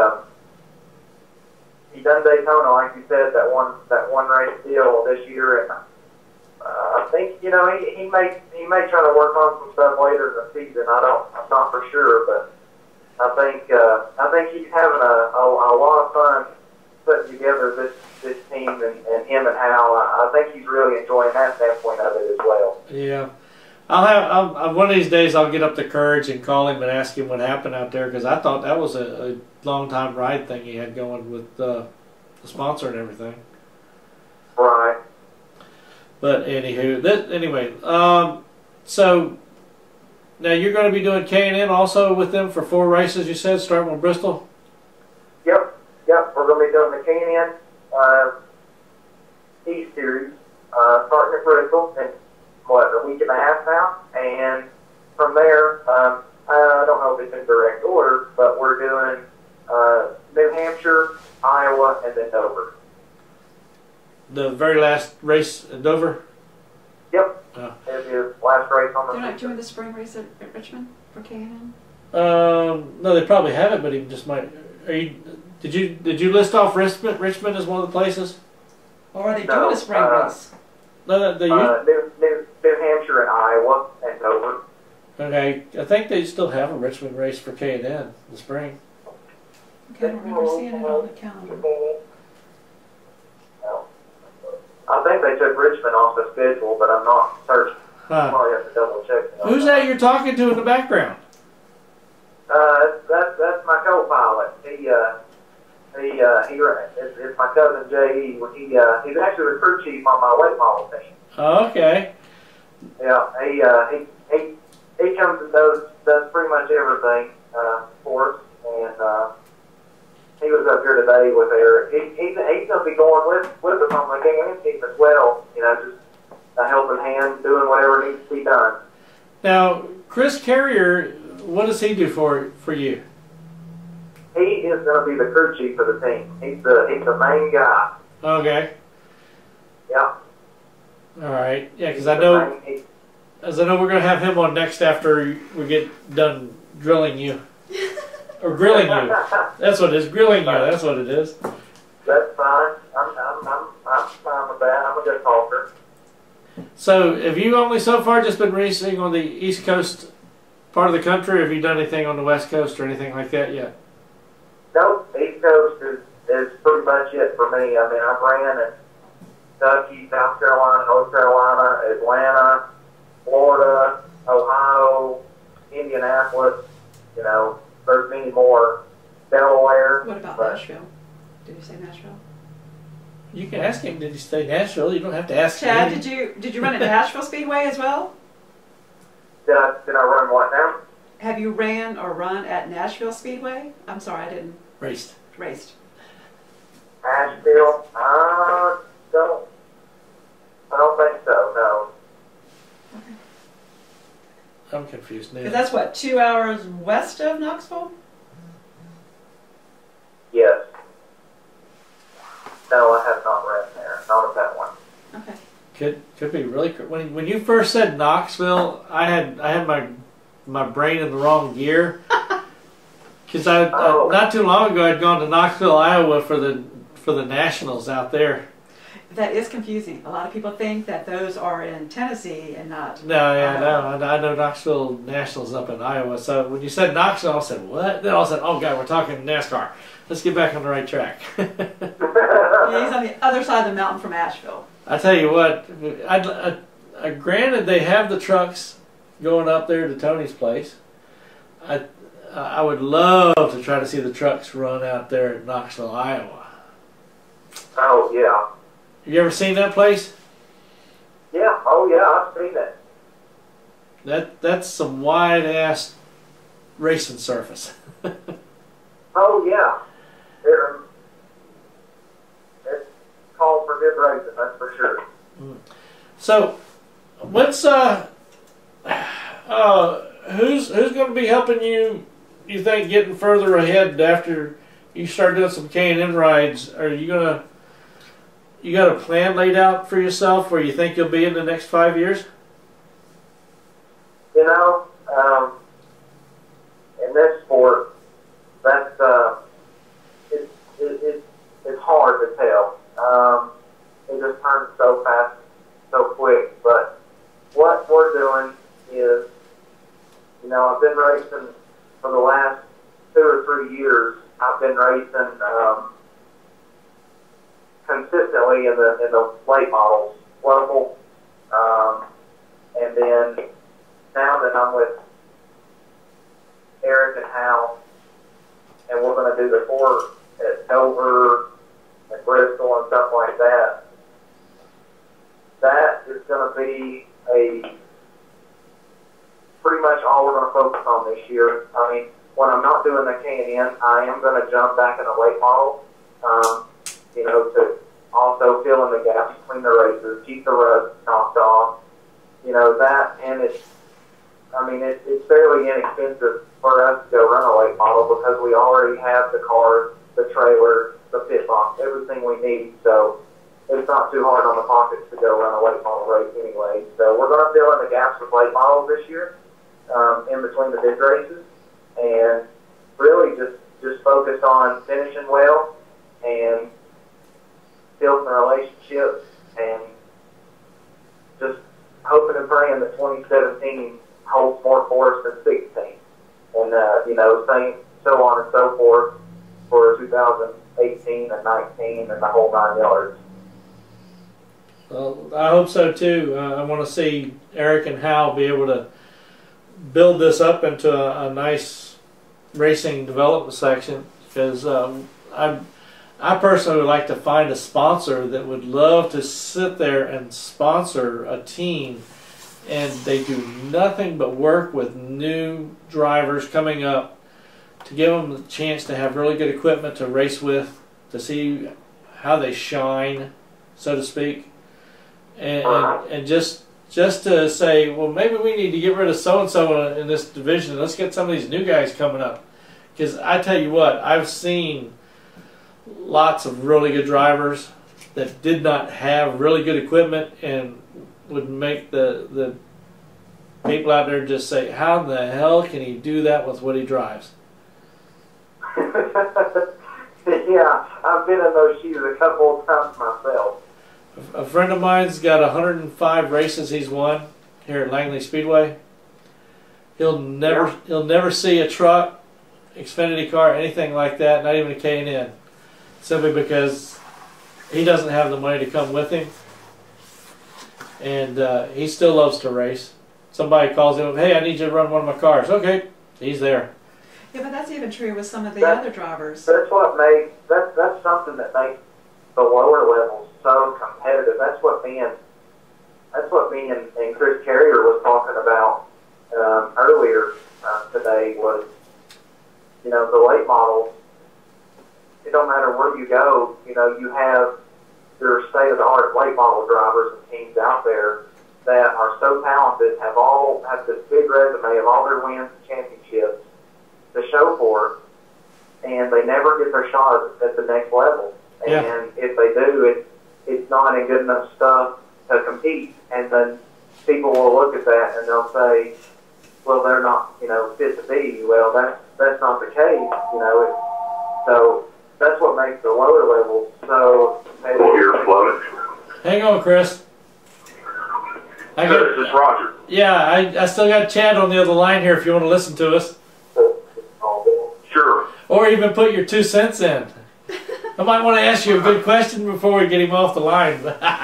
he done Daytona, like you said, that one race deal this year, and I think he may try to work on some stuff later in the season. I'm not for sure, but I think he's having a lot of fun putting together this team and him and Hal. I think he's really enjoying that standpoint of it as well. Yeah. I'll one of these days I'll get up the courage and call him and ask him what happened out there, because I thought that was a long time ride thing he had going with the sponsor and everything. Right. But anyway, so now you're going to be doing K&N also with them for 4 races, you said, starting with Bristol? Yep. We're going to be doing the K&N East Series, starting at Bristol in a week and a half now, and from there, I don't know if it's in direct order, but we're doing New Hampshire, Iowa, and then Dover. The very last race at Dover? Yep. Oh. It'll be the last race on the They're not season. doing the spring race at Richmond for K&N? No, they probably haven't, but he just might. Did you list off Richmond as one of the places? Or are they No, doing a spring race? No, New Hampshire and Iowa and Dover. okay, I think they still have a Richmond race for K&N in the spring. Okay, I don't remember seeing it on the calendar. I think they took Richmond off the schedule, but I'm not certain. Huh. Probably have to double check. Who's that you're talking to in the background? That's my co-pilot. It's my cousin J.E. He's actually the crew chief on my late model team. Oh, okay. Yeah, he comes and does pretty much everything for us, and he was up here today with Eric. He's going to be going with us on the K&N team as well. You know, just a helping hand, doing whatever needs to be done. Now, Chris Carrier, what does he do for you? He is going to be the crew chief of the team. He's the main guy. Okay. Yeah. All right. Yeah, because I know we're going to have him on next after we get done drilling you. Or grilling you. That's what it is. Grilling you. That's what it is. That's fine. I'm fine with that. I'm a good talker. So, have you only so far just been racing on the East Coast part of the country, or have you done anything on the West Coast or anything like that yet? Nope. East Coast is pretty much it for me. I mean, I've ran in Kentucky, South Carolina, North Carolina, Atlanta, Florida, Ohio, Indianapolis. You know, there's many more. Delaware. What about Nashville? Did you say Nashville? You can ask him, did he say Nashville? You don't have to ask Chad, me. did you run at Nashville Speedway as well? Did I run what now? Have you ran or run at Nashville Speedway? I'm sorry, I didn't. Raced. Asheville? I don't think so, no. I'm confused now. Because that's what, 2 hours west of Knoxville? Yes. No, I have not ran there. Not at that one. Okay. Could be really. When you first said Knoxville, I had my brain in the wrong gear. Because not too long ago I'd gone to Knoxville, Iowa for the Nationals out there. That is confusing. A lot of people think that those are in Tennessee and not. No, I know Knoxville Nationals up in Iowa. So when you said Knoxville, I said what? Then all of a sudden, oh god, we're talking NASCAR. Let's get back on the right track. Yeah, he's on the other side of the mountain from Asheville. I tell you what, granted they have the trucks going up there to Tony's place. I would love to try to see the trucks run out there at Knoxville, Iowa. Oh, yeah. You ever seen that place? Yeah, oh yeah, I've seen it. That's some wide ass racing surface. Oh yeah, it's called for good racing, that's for sure. So, what's who's going to be helping you? You think getting further ahead after you start doing some K&N rides? Are you gonna? You got a plan laid out for yourself where you think you'll be in the next 5 years? You know, in this sport, that's it's hard to tell. It just turns so fast, so quick. But what we're doing is, you know, I've been racing for the last 2 or 3 years. I've been racing consistently in the late models, local, and then now that I'm with Eric and Hal, and we're going to do the 4 at Dover and Bristol and stuff like that. That is going to be pretty much all we're going to focus on this year. I mean, when I'm not doing the K&N, I am going to jump back in the late model, you know, to also fill in the gaps between the races, keep the rust knocked off, you know, that, and it's fairly inexpensive for us to go run a late model because we already have the cars, the trailer, the pit box, everything we need. So it's not too hard on the pockets to go run a late model race anyway. So we're going to fill in the gaps with late models this year, in between the big races, and really just focus on finishing well and building relationships and just hoping and praying that 2017 holds more for us than 16. And, you know, so on and so forth for 2018 and 19 and the whole 9 yards. Well, I hope so too. I want to see Eric and Hal be able to build this up into a nice racing development section, because I personally would like to find a sponsor that would love to sit there and sponsor a team, and they do nothing but work with new drivers coming up to give them the chance to have really good equipment to race with, to see how they shine, so to speak, and just to say, well, maybe we need to get rid of so-and-so in this division. Let's get some of these new guys coming up. Because I tell you what, I've seen lots of really good drivers that did not have really good equipment and would make the people out there just say, how in the hell can he do that with what he drives? Yeah, I've been in those shoes a couple of times myself. A friend of mine's got 105 races he's won here at Langley Speedway. He'll never see a truck, Xfinity car, anything like that, not even a K&N, simply because he doesn't have the money to come with him, and he still loves to race. Somebody calls him, hey, I need you to run one of my cars. Okay, he's there. Yeah, but that's even true with some of the other drivers. That's something that makes the lower levels so competitive. That's what me and Chris Carrier was talking about earlier today was, you know, the late models. It don't matter where you go, you know, you have your state-of-the-art late model drivers and teams out there that are so talented, have this big resume of all their wins and championships to show for it, and they never get their shot at the next level. Yeah. And if they do, it's not in good enough stuff to compete. And then people will look at that and they'll say, well, they're not, you know, fit to be. Well, that's not the case, you know. So that's what makes the lower levels so. You're floating. Hang on, Chris. This is Roger. Yeah, I still got Chad on the other line here if you want to listen to us. Sure. Or even put your 2 cents in. I might want to ask you a good question before we get him off the line.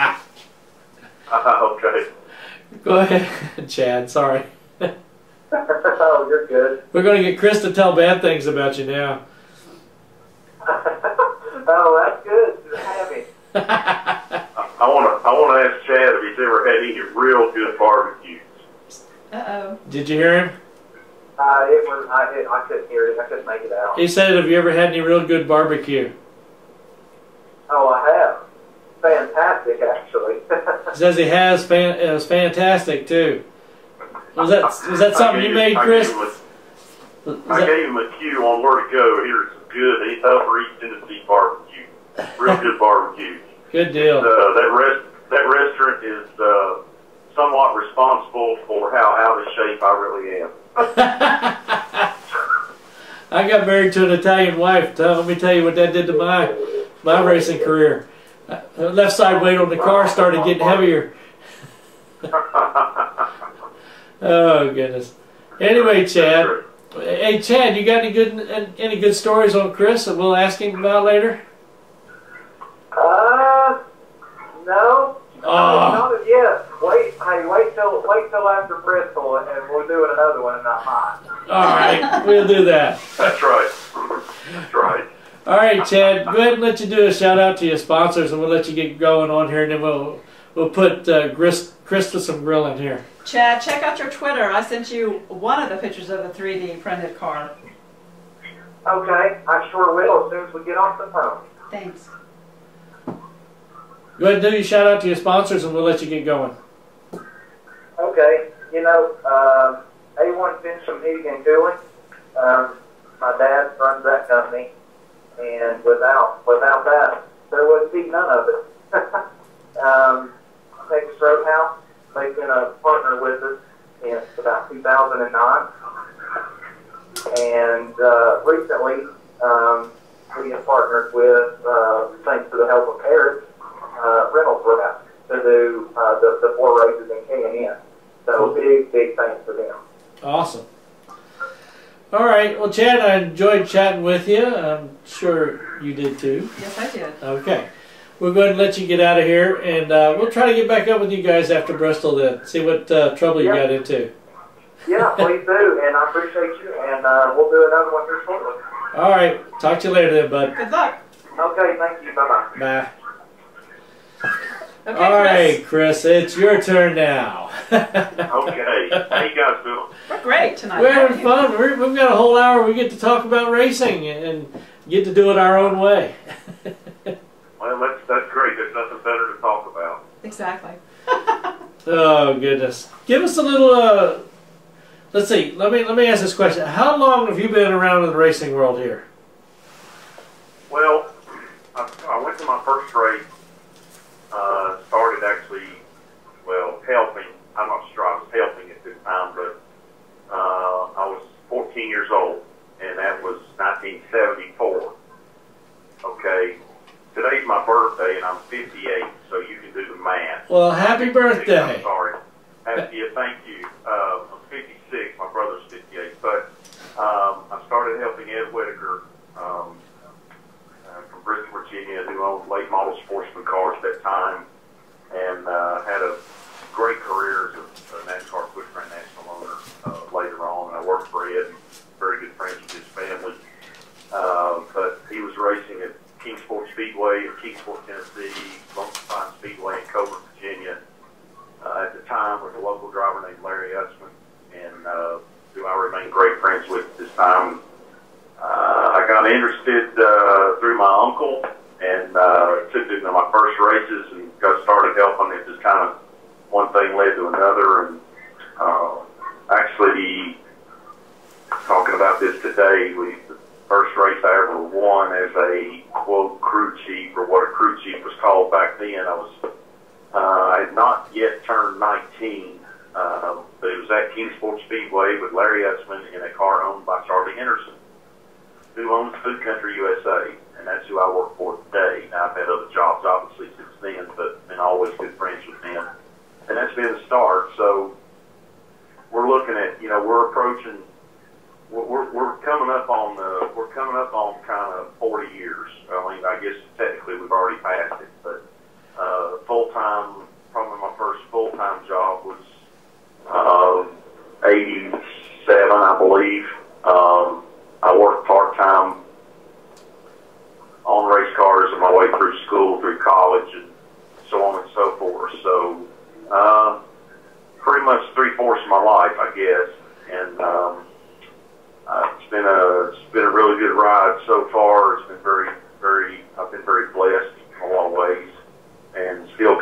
Okay. Go ahead, Chad. Sorry. Oh, you're good. We're going to get Chris to tell bad things about you now. Oh, that's good. Just have him. I want to ask Chad if he's ever had any real good barbecues. Uh-oh. Did you hear him? I I couldn't hear it. I couldn't make it out. He said, have you ever had any real good barbecue? Oh, I have. Fantastic, actually. He says he has. It was fantastic too. Was that something you made, Chris? I gave him a cue on where to go. Here's some good Upper East Tennessee barbecue. Real good barbecue. Good deal. That restaurant is somewhat responsible for how out of shape I really am. I got married to an Italian wife. Let me tell you what that did to my racing career. Left side weight on the car started getting heavier. Oh goodness. Anyway, Chad. Hey Chad, you got any good stories on Chris that we'll ask him about later? No. Oh. Not as yet. Wait till after Bristol, and we'll do another one in that mine. All right, we'll do that. That's right. That's right. All right, Chad. Go ahead and let you do a shout out to your sponsors, and we'll let you get going on here, and then we'll put Chris to some grilling here. Chad, check out your Twitter. I sent you one of the pictures of the 3D printed car. Okay, I sure will as soon as we get off the phone. Thanks. Go ahead and do your shout out to your sponsors, and we'll let you get going. Okay, A1 Finchum Heating and Cooling. My dad runs that company, and without that, there would be none of it. Texas Roadhouse, they've been a partner with us since about 2009, and recently we have partnered with, thanks to the help of Pearce, Reynolds Rep to do the 4 races in K&N. So big thanks to them. Awesome. All right. Well, Chad, I enjoyed chatting with you. I'm sure you did too. Yes, I did. Okay. We'll go ahead and let you get out of here, and we'll try to get back up with you guys after Bristol then, see what trouble you got into. Yeah, please do, and I appreciate you, and we'll do another one here shortly. All right. Talk to you later then, bud. Good luck. Okay, thank you. Bye-bye. Bye. Okay, All right, Chris, it's your turn now. Okay. How you guys doing? We're great tonight. We're having fun. We've got a whole hour. We get to talk about racing and get to do it our own way. Well, that's great. There's nothing better to talk about. Exactly. Oh goodness! Give us a little. Let's see. Let me ask this question. How long have you been around in the racing world here? Well, I went to my first race. Started actually, helping. I'm not sure I was helping at this time, but I was 14 years old, and that was 1974. Okay. Today's my birthday, and I'm 58, so you can do the math. Well, happy birthday. I'm sorry. Thank you. I'm 56. My brother's 58. But I started helping Ed Whitaker from Bristol, Virginia, who owned late model sportsman cars at that time, and had a great career as a NASCAR footprint national owner later on. I worked for Ed, and very good friends with his family. But he was racing at Kingsport Speedway in Kingsport, Tennessee, Lonesome Pine Speedway in Coburn, Virginia. At the time, with a local driver named Larry Utzman, and who I remain great friends with at this time. I got interested through my uncle, and took to my first races and got started helping. It just kind of one thing led to another, and actually talking about this today, the first race I ever won as a quote crew chief, or what a crew chief was called back then. I had not yet turned 19, but it was at Kingsport Speedway with Larry Utzman in a car owned by Charlie Henderson, who owns Food Country USA, and that's who I work for today. Now, I've had other jobs, obviously, since then, but been always good friends with them. And that's been the start. So we're looking at, we're approaching, we're coming up on kind of 40 years. I mean, I guess technically we've already passed it, but full-time, probably my first full-time job was 87, I believe. I worked part-time on race cars on my way through school, through college, and so on and so forth. So pretty much 3/4 of my life, I guess. And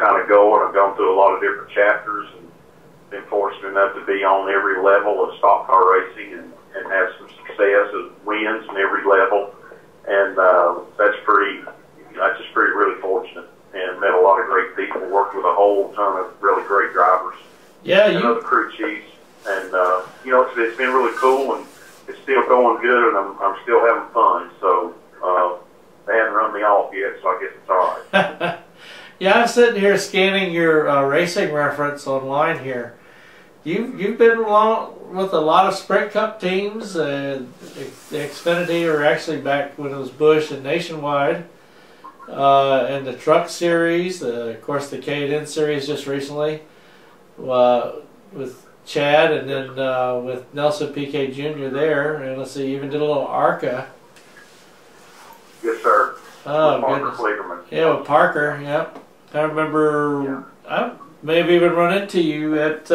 kind of going. I've gone through a lot of different chapters and been fortunate enough to be on every level of stock car racing and have some success and wins in every level. And that's just pretty really fortunate, and met a lot of great people, worked with a whole ton of really great drivers. Yeah, and other crew chiefs, and you know, it's been really cool, and it's still going good, and I'm still having fun. So they haven't run me off yet, so I guess it's all right. Yeah, I'm sitting here scanning your racing reference online here. You've been along with a lot of Sprint Cup teams, the Xfinity, or actually back when it was Busch and Nationwide, and the Truck Series, of course the K&N Series just recently, with Chad, and then with Nelson Piquet Jr. there, and let's see, you even did a little ARCA. Yes, sir. Oh, Parker goodness. Kligerman. Yeah, with Parker, yep. I remember, I may have even run into you at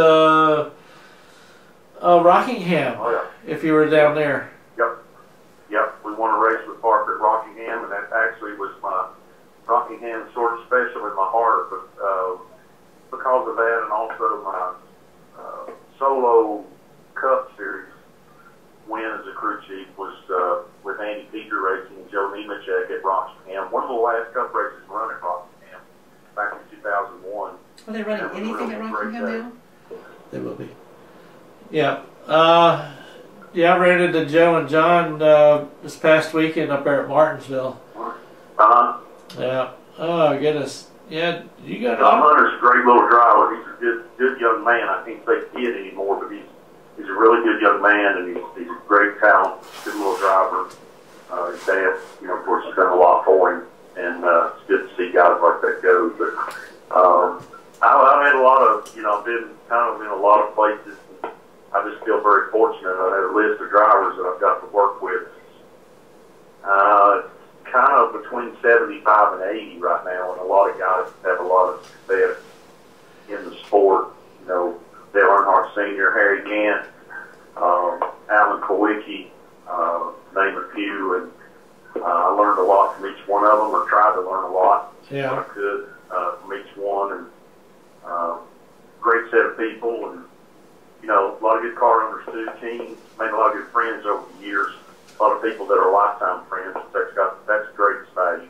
Rockingham, if you were down there. Yep. We won a race with Parker at Rockingham, and that actually was my Rockingham sort of special in my heart, but because of that, and also my solo Cup Series win as a crew chief was with Andy Peter Racing and Joe Nemechek at Rockingham. One of the last Cup races run at Rockingham back in 2001. Are they running anything at Rockingham now? They will be. Yeah. Yeah, I ran into Joe and John this past weekend up there at Martinsville. Yeah. Oh, goodness. Yeah, you got John Hunter's a great little driver. He's a good young man. I can't say kid anymore, but he's a really good young man, and he's a great talent, good little driver. His dad, you know, of course, has done a lot for him, and it's good to see guys like that go. But I've had a lot of, you know, I've been kind of in a lot of places. I just feel very fortunate. I have a list of drivers that I've got to work with. It's kind of between 75 and 80 right now, and a lot of guys have a lot of success in the sport. You know, Dale Earnhardt Sr., Harry Gant, Alan Kowicki, name a few, and I learned a lot from each one of them, or tried to learn a lot Yeah. what I could from each one, and great set of people, and you know, a lot of good car owners too, teams, made a lot of good friends over the years, a lot of people that are lifetime friends. That's great value.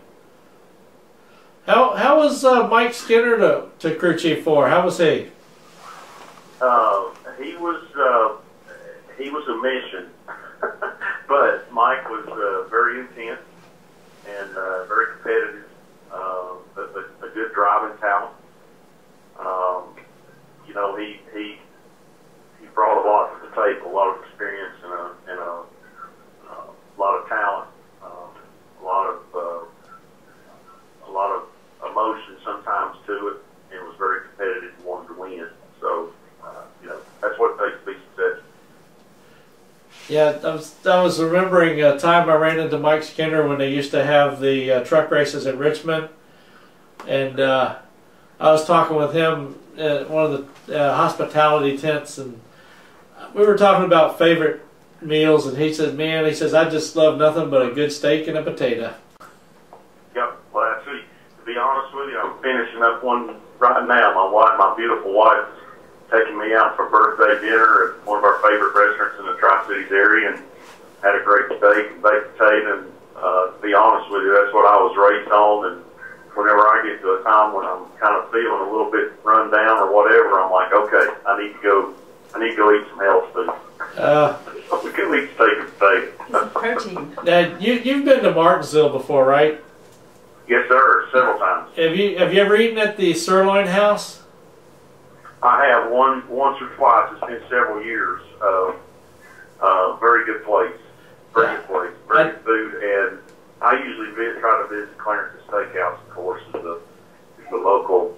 How was Mike Skinner to crew chief for? How was he? He was a mission, but Mike was very intense and very competitive. A good driving talent. You know, he brought a lot to the table, a lot of experience and a lot of talent, a lot of emotion sometimes to it, and was very competitive and wanted to win. So, you know, that's what it takes to be successful. Yeah, I was remembering a time I ran into Mike Skinner when they used to have the truck races at Richmond, and I was talking with him at one of the hospitality tents, and we were talking about favorite meals, and he said, "Man," he says, "I just love nothing but a good steak and a potato." Yep. Well, actually, to be honest with you, I'm finishing up one right now. My beautiful wife, is taking me out for birthday dinner at one of our favorite restaurants in the Tri-Cities area, and had a great steak and baked potato. And to be honest with you, that's what I was raised on. And whenever I get to a time when I'm kind of feeling a little bit run down or whatever, I'm like, okay, I need to go eat some health food. We can eat steak and potato. Protein. Now, you've been to Martinsville before, right? Yes, sir. Several times. Have you ever eaten at the Sirloin House? I have once or twice. It's been several years. Very good place. Very good place. Very good food. And I usually try to visit Clarence's Steakhouse, of course, is the local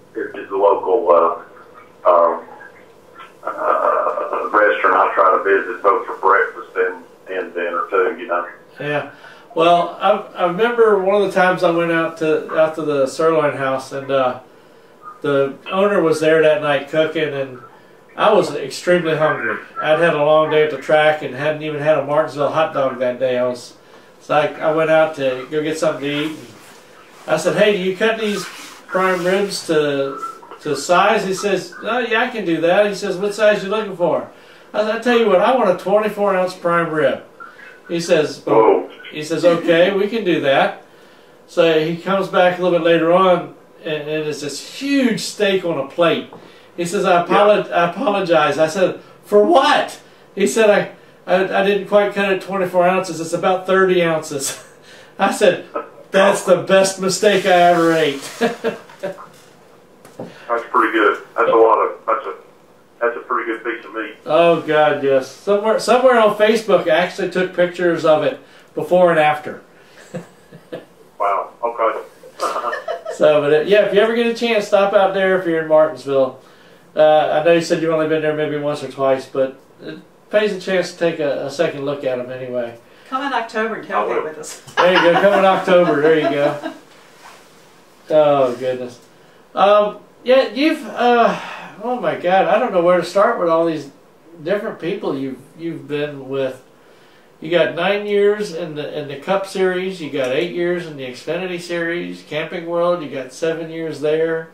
restaurant I try to visit both for breakfast and dinner too. You know. Yeah. Well, I remember one of the times I went out to the Sirloin House, and the owner was there that night cooking, and I was extremely hungry. I'd had a long day at the track and hadn't even had a Martinsville hot dog that day. I went out to go get something to eat. And I said, "Hey, do you cut these prime ribs to size? He says, oh yeah, I can do that. He says, what size you looking for? I tell you what, I want a 24-ounce prime rib. He says, okay, we can do that. So he comes back a little bit later on, and it's this huge steak on a plate. He says, I apologize. I said, for what? He said, I didn't quite cut it 24 ounces. It's about 30 ounces. I said, that's the best mistake I ever ate. That's pretty good. That's a pretty good piece of meat. Oh God, yes. Somewhere on Facebook, I actually took pictures of it before and after. Wow. Okay. So, but yeah, if you ever get a chance, stop out there if you're in Martinsville. I know you said you've only been there maybe once or twice, but it pays a chance to take a second look at them anyway. Come in October and tailgate with us. There you go. Come in October. There you go. Oh goodness. Yeah, you've. Oh my God, I don't know where to start with all these different people you've been with. You got 9 years in the Cup Series. You got 8 years in the Xfinity Series, Camping World. You got 7 years there.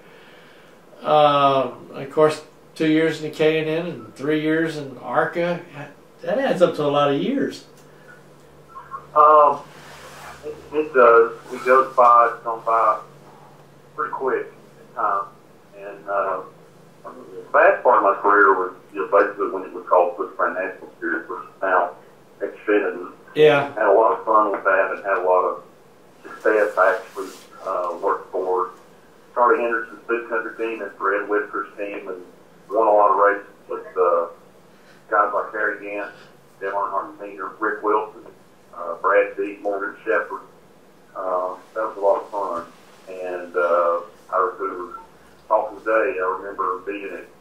Of course, 2 years in the K&N and 3 years in ARCA. That adds up to a lot of years. It does. It goes by. It's gone by pretty quick at times. And the bad part of my career was basically when it was called Footprint National Series, which is now Xfinity. Yeah. Had a lot of fun with that and had a lot of success. I actually worked for Charlie Henderson's Boot Country team and Fred Whitaker's team and won a lot of races with guys like Harry Gant, Dale Earnhardt Sr., Rick Wilson, Brad Deep, Morgan Shepherd. That was a lot of fun. And I was talking today, I remember being at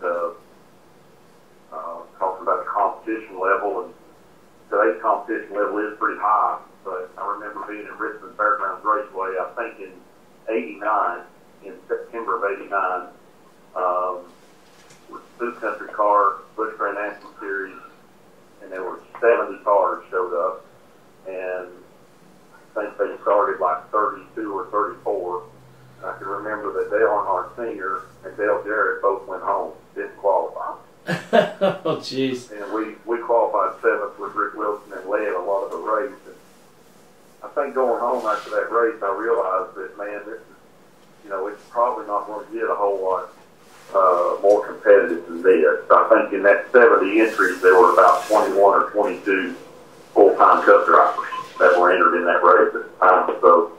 talking about the competition level, and today's competition level is pretty high, but I remember being at Richmond Fairgrounds Raceway, I think in '89, in September of '89, with the Boot Country car, Busch Grand National Series, and there were 70 cars showed up, and I think they started like 32 or 34. And I can remember that Dale Earnhardt Sr. and Dale Jarrett both went home, didn't qualify. Oh, jeez. And we qualified 7th with Rick Wilson and led a lot of the race. And I think going home after that race, I realized that, man, this is, it's probably not going to get a whole lot more competitive than this. I think in that 70 entries, there were about 21 or 22 full-time Cup drivers that were entered in that race at the time. So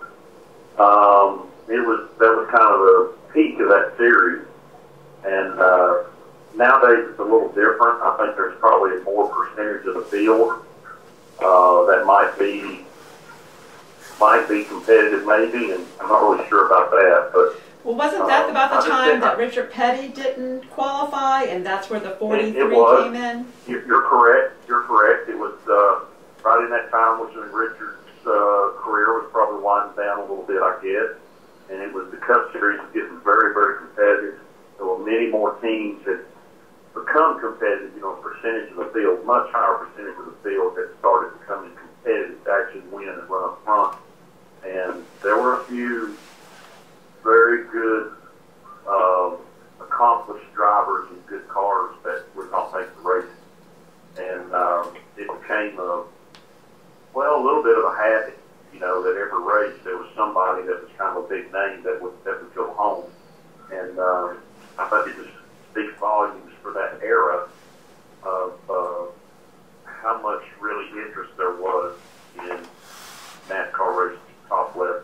that was kind of the peak of that series. And nowadays it's a little different. I think there's probably a more percentage of the field that might be competitive maybe, and I'm not really sure about that. But well, wasn't that about the time that Richard Petty didn't qualify, and that's where the 43 came in? You're correct. You're correct. It was right in that time, which when Richard's career was probably winding down a little bit, I guess. And it was the Cup Series was getting very, very competitive. There were many more teams that become competitive, percentage of the field, much higher percentage of the field that started becoming competitive to actually win and run up front. And there were a few very good, accomplished drivers and good cars that would not make the race. And it became a little bit of a habit, that every race there was somebody that was kind of a big name that would go home. And I thought it just speaks volumes for that era of how much really interest there was in NASCAR racing top level.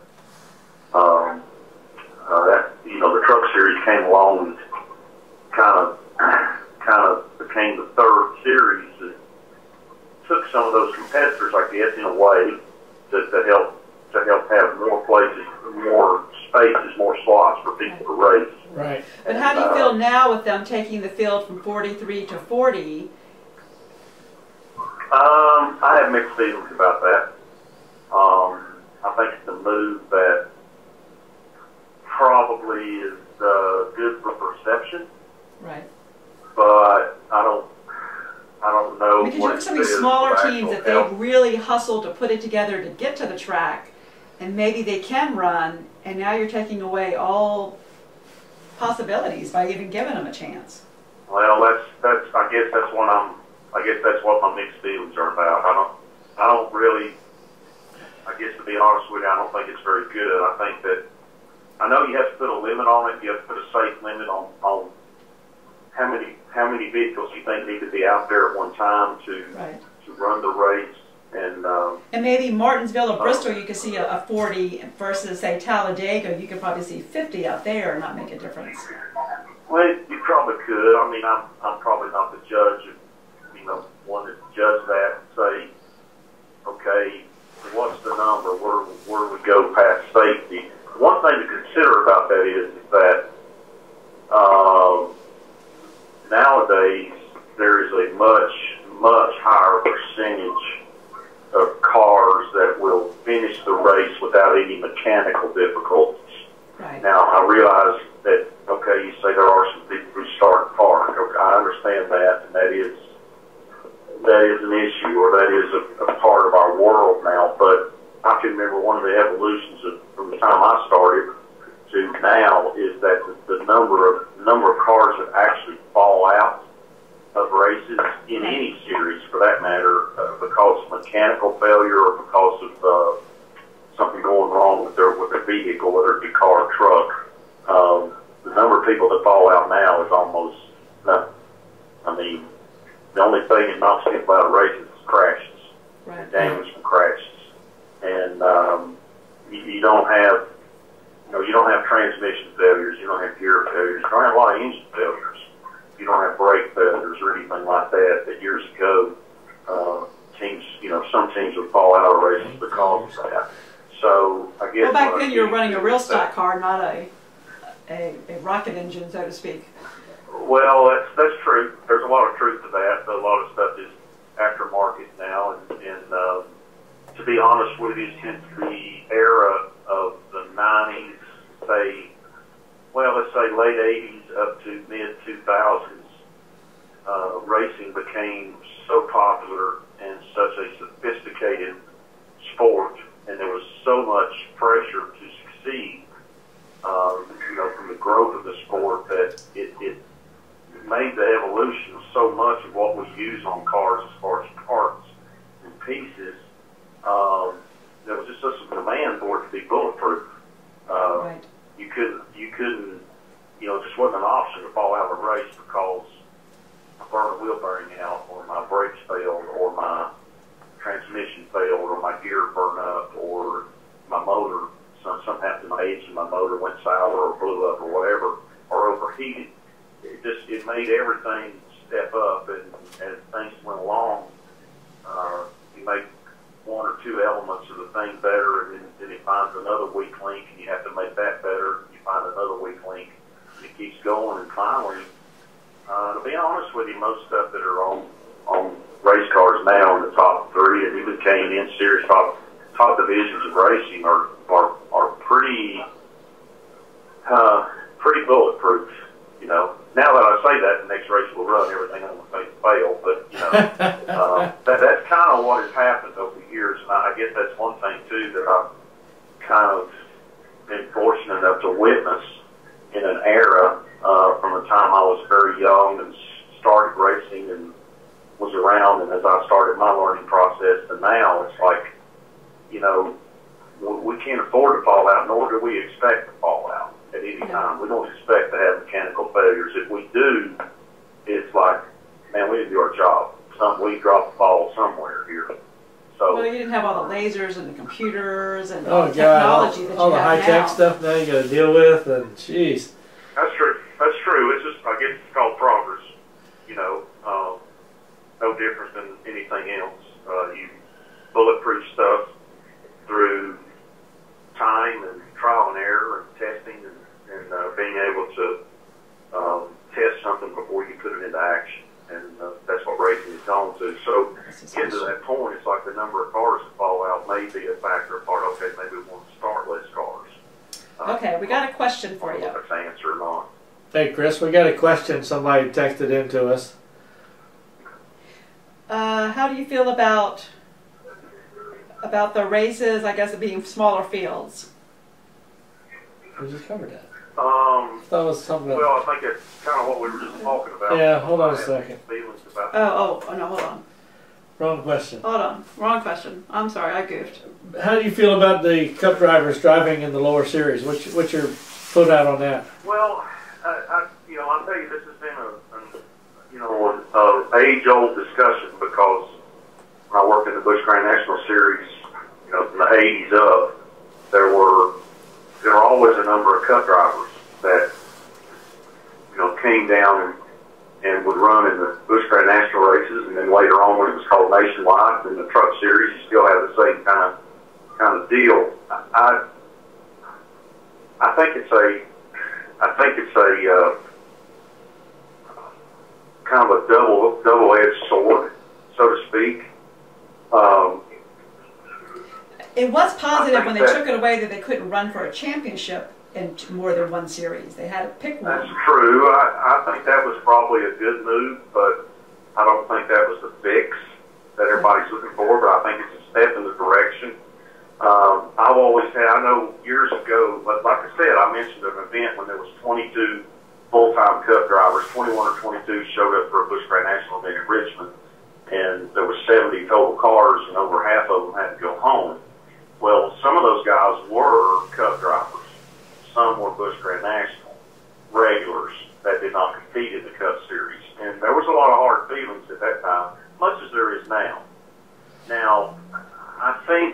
The Truck Series came along and kind of became the third series that took some of those competitors, I guess, in a way to help have more places, more spaces, more slots for people to race. Right. But how do you feel now with them taking the field from 43 to 40? I have mixed feelings about that. I think it's a move that probably is good for perception. Right. But I don't know. Because you look at some of these smaller teams that they've really hustled to put it together to get to the track, and maybe they can run, and now you're taking away all possibilities by even giving them a chance. Well, I guess that's what my mixed feelings are about. I don't really, I guess to be honest with you, I don't think it's very good. I think that, I know you have to put a limit on it. You have to put a safe limit on how many vehicles you think need to be out there at one time to run the race. And maybe Martinsville or Bristol, you could see a 40 versus, say, Talladega, you could probably see 50 out there and not make a difference. Well, you probably could. I mean, I'm probably not the judge, one to judge that and say, okay, what's the number? Where do we go past safety? One thing to consider about that is that nowadays there is a much higher percentage of cars that will finish the race without any mechanical difficulties. Right. Now, I realize that, okay, you say there are some people who start and park. Okay, I understand that, and that is an issue, or that is a part of our world now. But I can remember one of the evolutions from the time I started to now is that the number of cars that actually fall out of races in any series, for that matter, because of mechanical failure or because of something going wrong with their vehicle, whether it be car or truck. The number of people that fall out now is almost nothing. I mean, the only thing that knocks people out of races is crashes, and damage from crashes, and you don't have, you don't have transmission failures, you don't have gear failures, you don't have a lot of engine failures, you don't have brake failures or anything like that. That years ago, teams, some teams would fall out of races because of that. So I guess. Well, back then you were running a real stock car, not a rocket engine, so to speak. Well, that's true. There's a lot of truth to that. A lot of stuff is aftermarket now, and to be honest with you, since the era of the 90s, let's say late 80s up to mid 2000s, racing became so popular and such a sophisticated sport, and there was so much pressure to succeed, from the growth of the sport, that it made the evolution of so much of what we use on cars as far as parts and pieces. There was just such a demand for it to be bulletproof. You couldn't, it just wasn't an option to fall out of a race because I burned a wheel bearing out, or my brakes failed, or my transmission failed, or my gear burned up, or my motor, something happened to my engine, my motor went sour or blew up or whatever, or overheated. It made everything step up, and as things went along, you make one or two elements of the thing better, and then it finds another weak link, and you have to make that better. You find another weak link, and it keeps going, and finally, to be honest with you, most stuff that are on race cars now in the top three, and even K&N series top divisions of racing are pretty bulletproof. Now that I say that, the next race will run, everything on the face fail. But that's kind of what has happened over the years, and I guess that's one thing too that I've kind of been fortunate enough to witness in an era from the time I was very young and started racing and was around, and as I started my learning process, and now it's like, we can't afford to fall out, nor do we expect to fall out at any time. We don't expect to have mechanical failures. If we do, it's like, man, we didn't do our job. We dropped the ball somewhere here. So, well, you didn't have all the lasers and the computers and all the technology that you have now. All the high-tech stuff now you got to deal with, and jeez. That's true. That's true. It's just, I guess it's called progress. No different than anything else. You bulletproof stuff through time and trial and error and testing and being able to test something before you put it into action. And that's what racing is gone to. So getting to that point, it's like the number of cars that fall out may be a factor part. Okay, maybe we want to start less cars. Okay, we got a question for you. If that's the answer or not. Hey, Chris, we got a question somebody texted in to us. How do you feel about the races, I guess, it being smaller fields? We just covered that. That was something. Well, I think it's kind of what we were just talking about. Yeah, hold on a second. Oh, no, hold on. Wrong question. Hold on. Wrong question. I'm sorry, I goofed. How do you feel about the Cup drivers driving in the lower series? What's your put out on that? Well, I'll tell you, this has been an age-old discussion because when I worked in the Busch Grand National Series, from the 80s up, there were always a number of Cup drivers that, came down and would run in the Busch Grand National races, and then later on when it was called Nationwide in the Truck Series, you still have the same kind of deal. I think it's a kind of a double-edged sword, so to speak. It was positive when they took it away that they couldn't run for a championship in more than one series. They had to pick one. That's true. I think that was probably a good move, but I don't think that was the fix that everybody's looking for, but I think it's a step in the direction. I've always had, I know years ago, but like I said, I mentioned an event when there was 22 full-time Cup drivers, 21 or 22 showed up for a Busch Grand National event in Richmond, and there were 70 total cars, and over half of them had to go home. Well, some of those guys were Cup drivers. Some were Busch Grand National regulars that did not compete in the Cup Series. And there was a lot of hard feelings at that time, much as there is now. Now, I think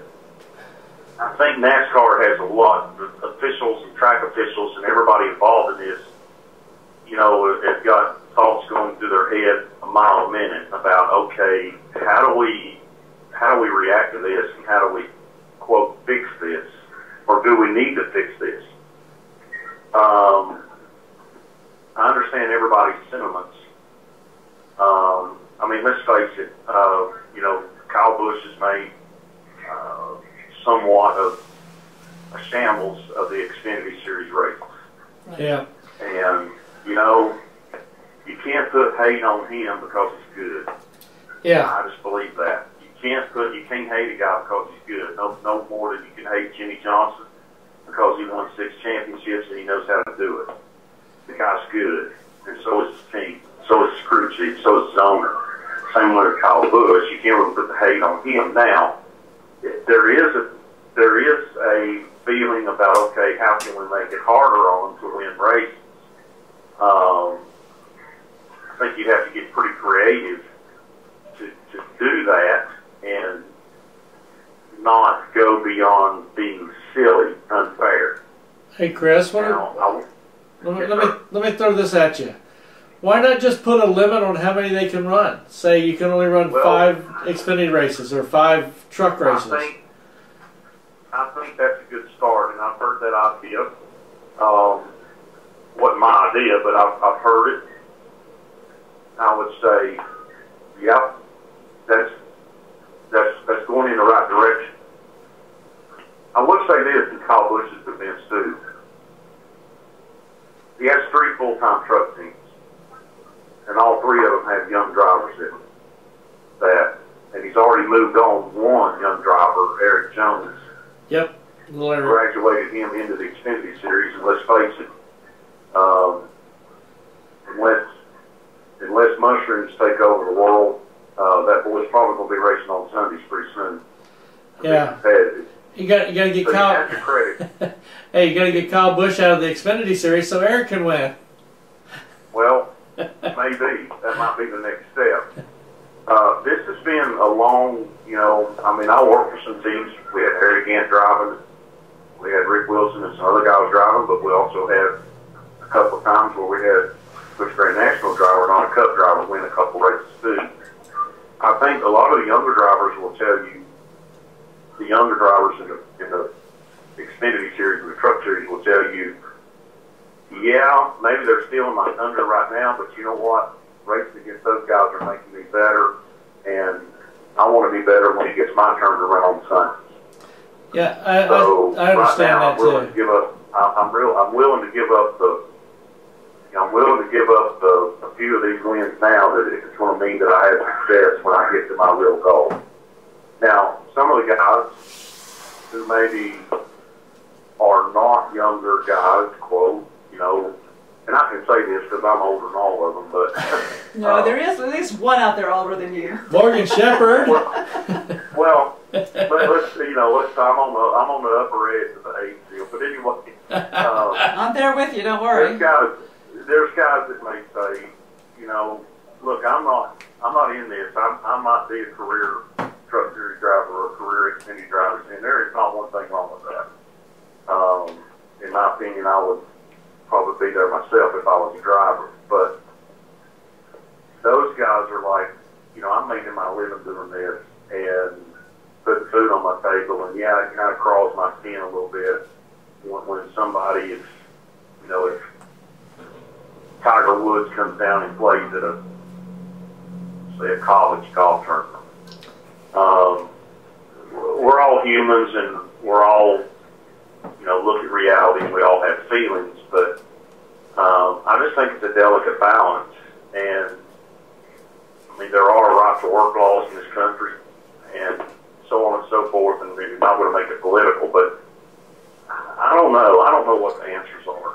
NASCAR has a lot of officials and track officials and everybody involved in this, have got thoughts going through their head a mile a minute about, okay, how do we react to this, and how do we, quote, fix this, or do we need to fix this? I understand everybody's sentiments. Let's face it, Kyle Busch has made somewhat of a shambles of the Xfinity Series races. Yeah. And, you can't put hate on him because he's good. Yeah. I just believe that. You can't hate a guy because he's good. No more than you can hate Jimmy Johnson because he won 6 championships and he knows how to do it. The guy's good, and so is his team, so is his crew chief, so is his owner. Same way with Kyle Busch. You can't really put the hate on him. Now, there is a feeling about, okay, how can we make it harder on him to win races? I think you'd have to get pretty creative to do that and not go beyond being silly, unfair. Hey, Chris, let me throw this at you. Why not just put a limit on how many they can run? Say you can only run 5 Xfinity races or 5 truck races. I think that's a good start, and I've heard that idea. Wasn't my idea, but I've heard it. I would say, yeah, that's going in the right direction. I would say this in Kyle Busch's defense too. He has 3 full-time truck teams, and all 3 of them have young drivers in them. And he's already moved on one young driver, Eric Jones. Yep. Graduated him into the Xfinity Series, and let's face it, unless mushrooms take over the world, that boy's probably going to be racing on Sundays pretty soon. Yeah. You got to get Kyle. Hey, you got to get Kyle Busch out of the Xfinity Series so Eric can win. Well, maybe that might be the next step. This has been a long, I worked for some teams. We had Harry Gant driving. We had Rick Wilson and some other guys driving, but we also had a couple of times where we had Busch Grand National driver, not a Cup driver, win a couple races too. I think a lot of the younger drivers will tell you, the younger drivers in the Xfinity Series and the Truck Series will tell you, yeah, maybe they're stealing my thunder right now, but you know what? Racing against those guys are making me better, and I want to be better when it gets my turn to run on Sundays. Yeah, I understand right now, that too. I'm willing to give up a few of these wins now that it's going to mean that I have success when I get to my real goal. Now, some of the guys who maybe are not younger guys, quote, you know, and I can say this because I'm older than all of them, but... No, there is at least one out there older than you. Morgan Shepherd. Well, let's you know, I'm on the upper edge of the age deal. But anyway, I'm there with you. Don't worry. There's guys that may say, you know, look, I'm not in this. I might be a career truck series driver or a career Xfinity driver, and there is not one thing wrong with that. In my opinion, I would probably be there myself if I was a driver. But those guys are like, you know, I'm making my living doing this and putting food on my table, and yeah, it kind of crawls my skin a little bit when somebody is, you know, if Tiger Woods comes down and plays at say a college golf tournament. We're all humans, and we're all, you know, look at reality, and we all have feelings, but I just think it's a delicate balance, and I mean, there are right to work laws in this country, and so on and so forth, and we're not going to make it political, but I don't know. I don't know what the answers are.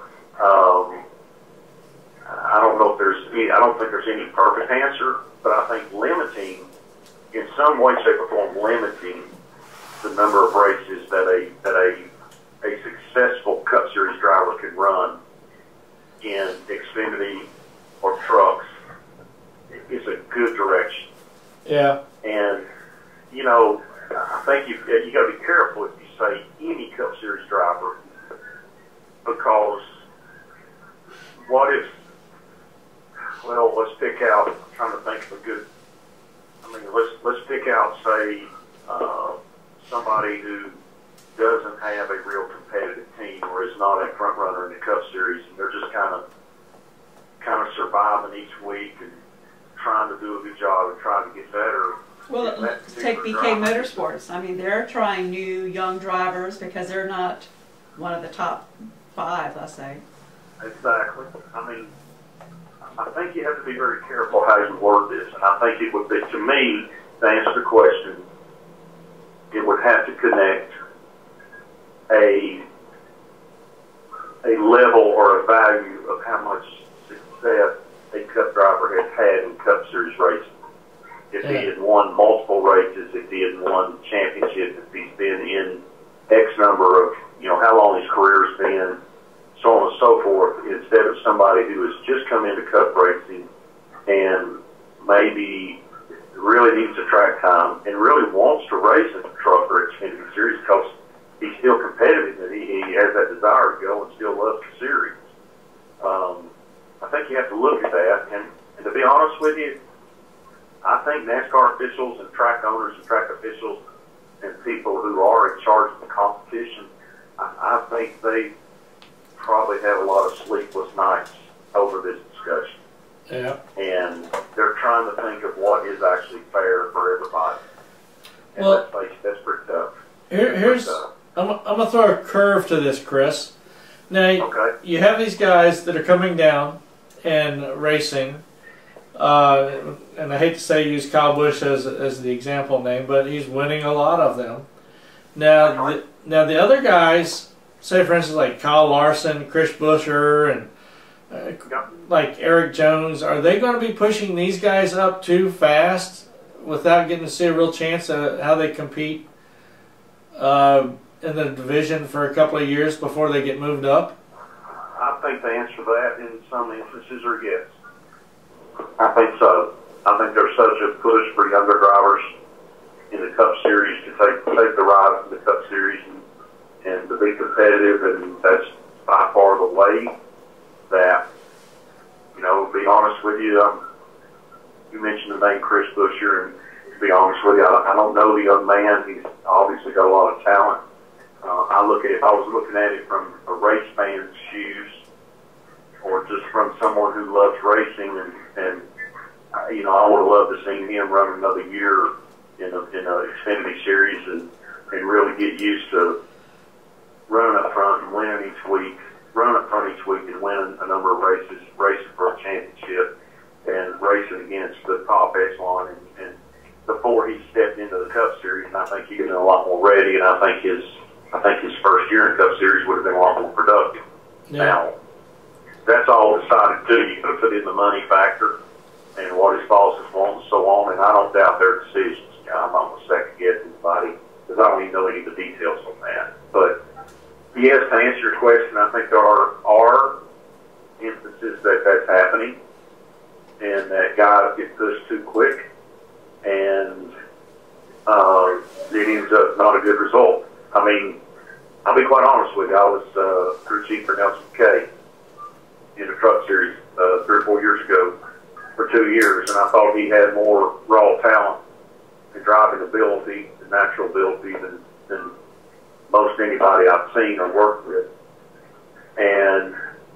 I don't know if I don't think there's any perfect answer, but I think limiting, in some way, shape, or form, limiting the number of races that a successful Cup Series driver can run in Xfinity or trucks is a good direction. Yeah. And, you know, I think you got to be careful if you say any Cup Series driver, because what if, well, let's pick out, I'm trying to think of a good, I mean, let's pick out, say, somebody who doesn't have a real competitive team or is not a front runner in the Cup Series, and they're just kind of surviving each week and trying to do a good job and trying to get better. Well, let's take BK Motorsports. I mean, they're trying new young drivers because they're not one of the top 5, let's say. Exactly. I mean, I think you have to be very careful how you word this, and I think it would be, to me, to answer the question, it would have to connect a level or a value of how much success a Cup driver has had in Cup Series racing. If he had won multiple races, if he had won championships, if he's been in X number of, you know, how long his career's been, so on and so forth, instead of somebody who has just come into Cup racing and maybe really needs a track time and really wants to race in a truck or Xfinity Series because he's still competitive and he has that desire to go and still loves the series. I think you have to look at that, and to be honest with you, I think NASCAR officials and track owners and track officials and people who are in charge of the competition, I think they probably have a lot of sleepless nights over this discussion. Yeah. And they're trying to think of what is actually fair for everybody. And well, let's face it, that's pretty tough. I'm going to throw a curve to this, Chris. Now, okay, you have these guys that are coming down and racing. And I hate to say use Kyle Busch as the example name, but he's winning a lot of them. Now, the other guys, say for instance like Kyle Larson, Chris Buescher, and like Eric Jones, are they going to be pushing these guys up too fast without getting to see a real chance of how they compete in the division for a couple of years before they get moved up? I think the answer to that in some instances are yes. I think so. I think there's such a push for younger drivers in the Cup Series to take the ride in the Cup Series and to be competitive, and that's by far the way that, you know, to be honest with you, you mentioned the name Chris Buescher, and to be honest with you, I don't know the young man. He's obviously got a lot of talent. If I was looking at it from a race fan's shoes, or just from someone who loves racing, and you know, I would have loved to see him run another year in a Xfinity Series and really get used to running up front and winning each week, and winning a number of races, racing for a championship, and racing against the top echelon. And before he stepped into the Cup Series, and I think he was a lot more ready, and I think his I think his first year in Cup Series would have been a lot more productive. Yeah. Now, that's all decided too. You got to put in the money factor and what his bosses want and so on, and I don't doubt their decisions. I'm not going to second guess anybody because I don't even know any of the details on that. But yes, to answer your question, I think there are instances that that's happening, and that guys get pushed too quick, and it ends up not a good result. I mean, I'll be quite honest with you. I was crew chief for Nelson K in the Truck Series 3 or 4 years ago for 2 years, and I thought he had more raw talent and driving ability and natural ability than most anybody I've seen or worked with. And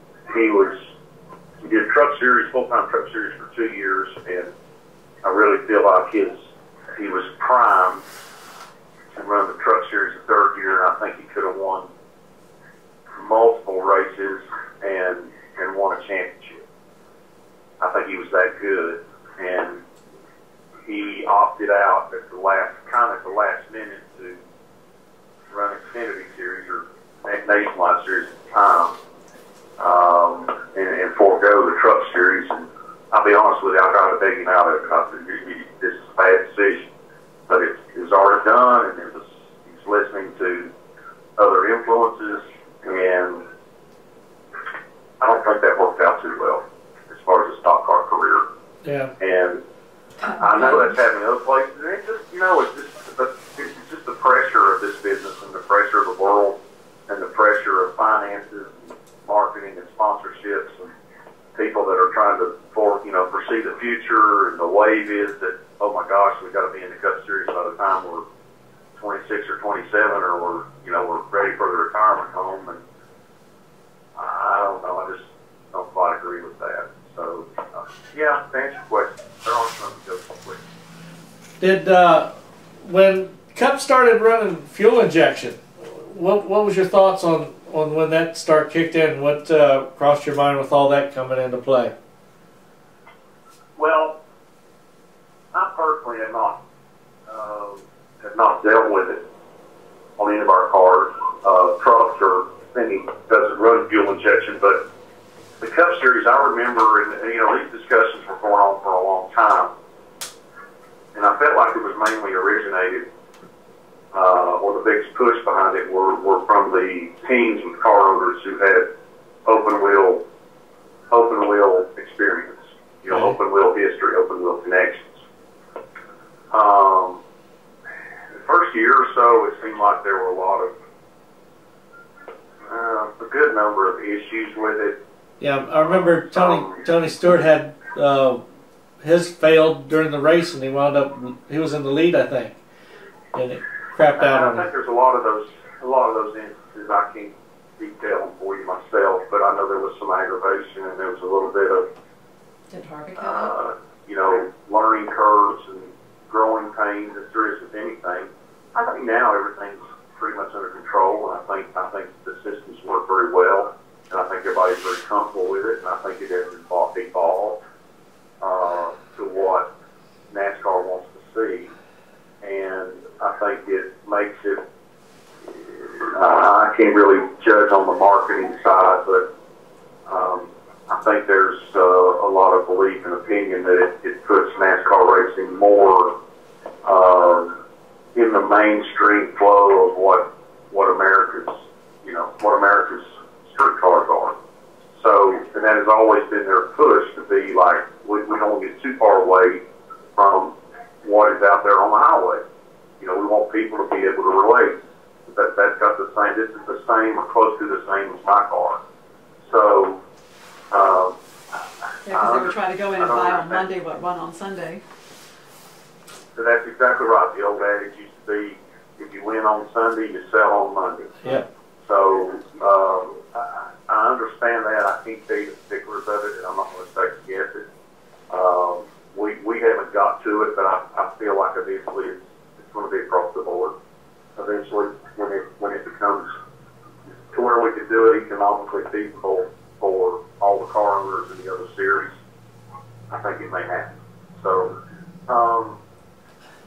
he did Truck Series, full-time Truck Series for 2 years, and I really feel like he was primed to run the Truck Series the 3rd year, and I think he could have won multiple races and won a championship. I think he was that good, and he opted out at the last minute to run Xfinity Series or Nationwide Series at the time, and forego the Truck Series. And I'll be honest with you, I got to beg him out of it. I said, this is a bad decision. But it was already done, and he's listening to other influences, and I don't think that worked out too well as far as a stock car career. Yeah. And I know that's happening in other places, and it's just, it's just the pressure of this business and the pressure of the world and the pressure of finances and marketing and sponsorships and people that are trying to foresee the future. And the wave is that, oh my gosh, we got to be in the Cup Series by the time we're 26 or 27, or we're ready for the retirement home. And I don't know. I just don't quite agree with that. So, yeah, to answer your question, there are some that go so quick. Did when Cup started running fuel injection, what was your thoughts on when that start kicked in? What crossed your mind with all that coming into play? Well, I personally have not dealt with it on any of our cars, trucks, or any doesn't run fuel injection. But the Cup Series, I remember, and these discussions were going on for a long time, and I felt like it was mainly originated, or the biggest push behind it were from the teams with car owners who had open wheel experience, open wheel history, open wheel connections. The first year or so, it seemed like there were a good number of issues with it. Yeah, I remember Tony Stewart had his failed during the race, and he was in the lead, I think, and it crapped out on him. I think there's a lot of those instances. I can't detail them for you myself, but I know there was some aggravation, and there was a little bit of Did Harvick have learning curves and growing pains as there is with anything. I think now everything's pretty much under control, and I think the systems work very well, and I think everybody's very comfortable with it, and I think it has evolved to what NASCAR wants to see, and I think it makes it. I can't really judge on the marketing side, but I think there's a lot of belief and opinion that it puts NASCAR racing more in the mainstream flow of what America's street cars are. So, and that has always been their push to be like, we don't get too far away from what is out there on the highway. We want people to be able to relate. That's got the same, this is the same or close to the same as my car. So, because they were trying to go in and buy on Monday what won on Sunday. So that's exactly right. The old adage used to be, if you win on Sunday, you sell on Monday. Yep. So I understand that. I can't tell you the particulars of it, and I'm not going to second guess it. We haven't got to it, but I feel like eventually it's going to be across the board. Eventually, when it becomes to where we can do it economically feasible for all the car owners in the other series, I think it may happen. So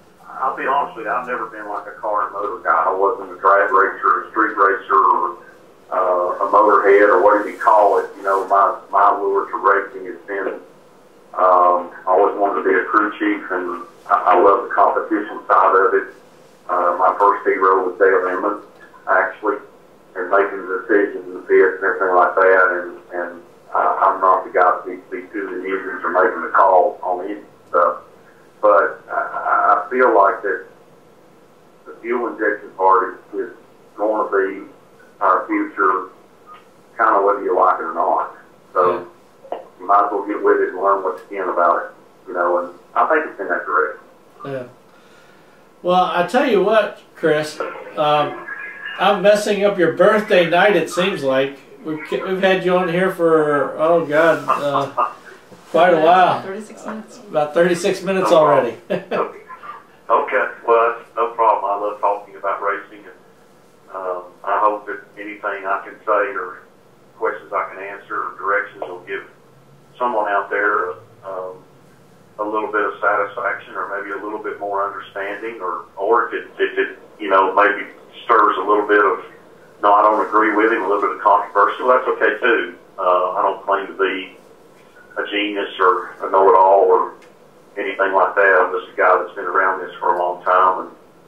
I'll be honest with you, I've never been like a car and motor guy. I wasn't a drag racer, a street racer, or a motorhead, or whatever you call it. You know, my lure to racing has been, I always wanted to be a crew chief, and I love the competition side of it. My first hero was Dale Emmons, actually, and making the decisions and the pits and everything like that. And I'm not the guy that needs to be doing the engines or making the calls on the engine stuff. But I feel like that the fuel injection part is going to be our future, kind of whether you like it or not. So you might as well get with it and learn what you can about it, you know, and I think it's in that direction. Yeah. Well, I tell you what, Chris, I'm messing up your birthday night, it seems like. We've had you on here for, oh God, quite a while. 36 minutes. About 36 minutes already. Okay, well, that's no problem. I love talking about racing, and I hope that anything I can say or questions I can answer or directions will give someone out there a little bit of satisfaction, or maybe a little bit more understanding, or if it you know, maybe stirs a little bit of, no, I don't agree with him, a little bit of controversial, that's okay too. I don't claim to be a genius or a know-it-all or anything like that. I'm just a guy that's been around this for a long time, and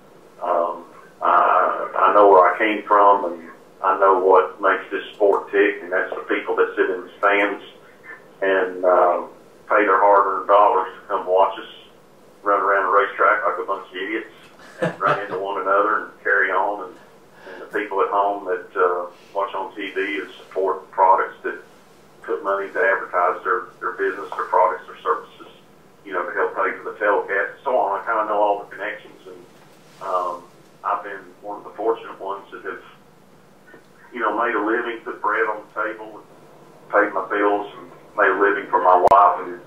I know where I came from, and I know what makes this sport tick, and that's the people that sit in the stands and pay their hard-earned dollars to come watch us run around the racetrack like a bunch of idiots, and run into one another and carry on, and the people at home that watch on TV and support products that put money to advertise their business, their products, their services, you know, to help pay for the telecast and so on. I kind of know all the connections, and I've been one of the fortunate ones that have, you know, made a living, put bread on the table, and paid my bills, and made a living for my wife and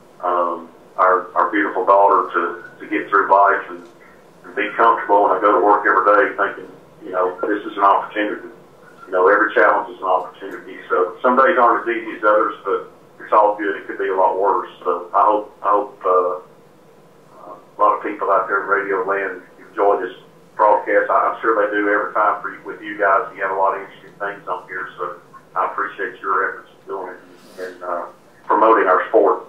our beautiful daughter to get through life and be comfortable. And I go to work every day thinking, you know, this is an opportunity. You know, every challenge is an opportunity. So some days aren't as easy as others, but it's all good. It could be a lot worse. So I hope a lot of people out there in radio land enjoy this broadcast. I'm sure they do every time with you guys. You have a lot of interesting things on here, so I appreciate your efforts in doing it and promoting our sport.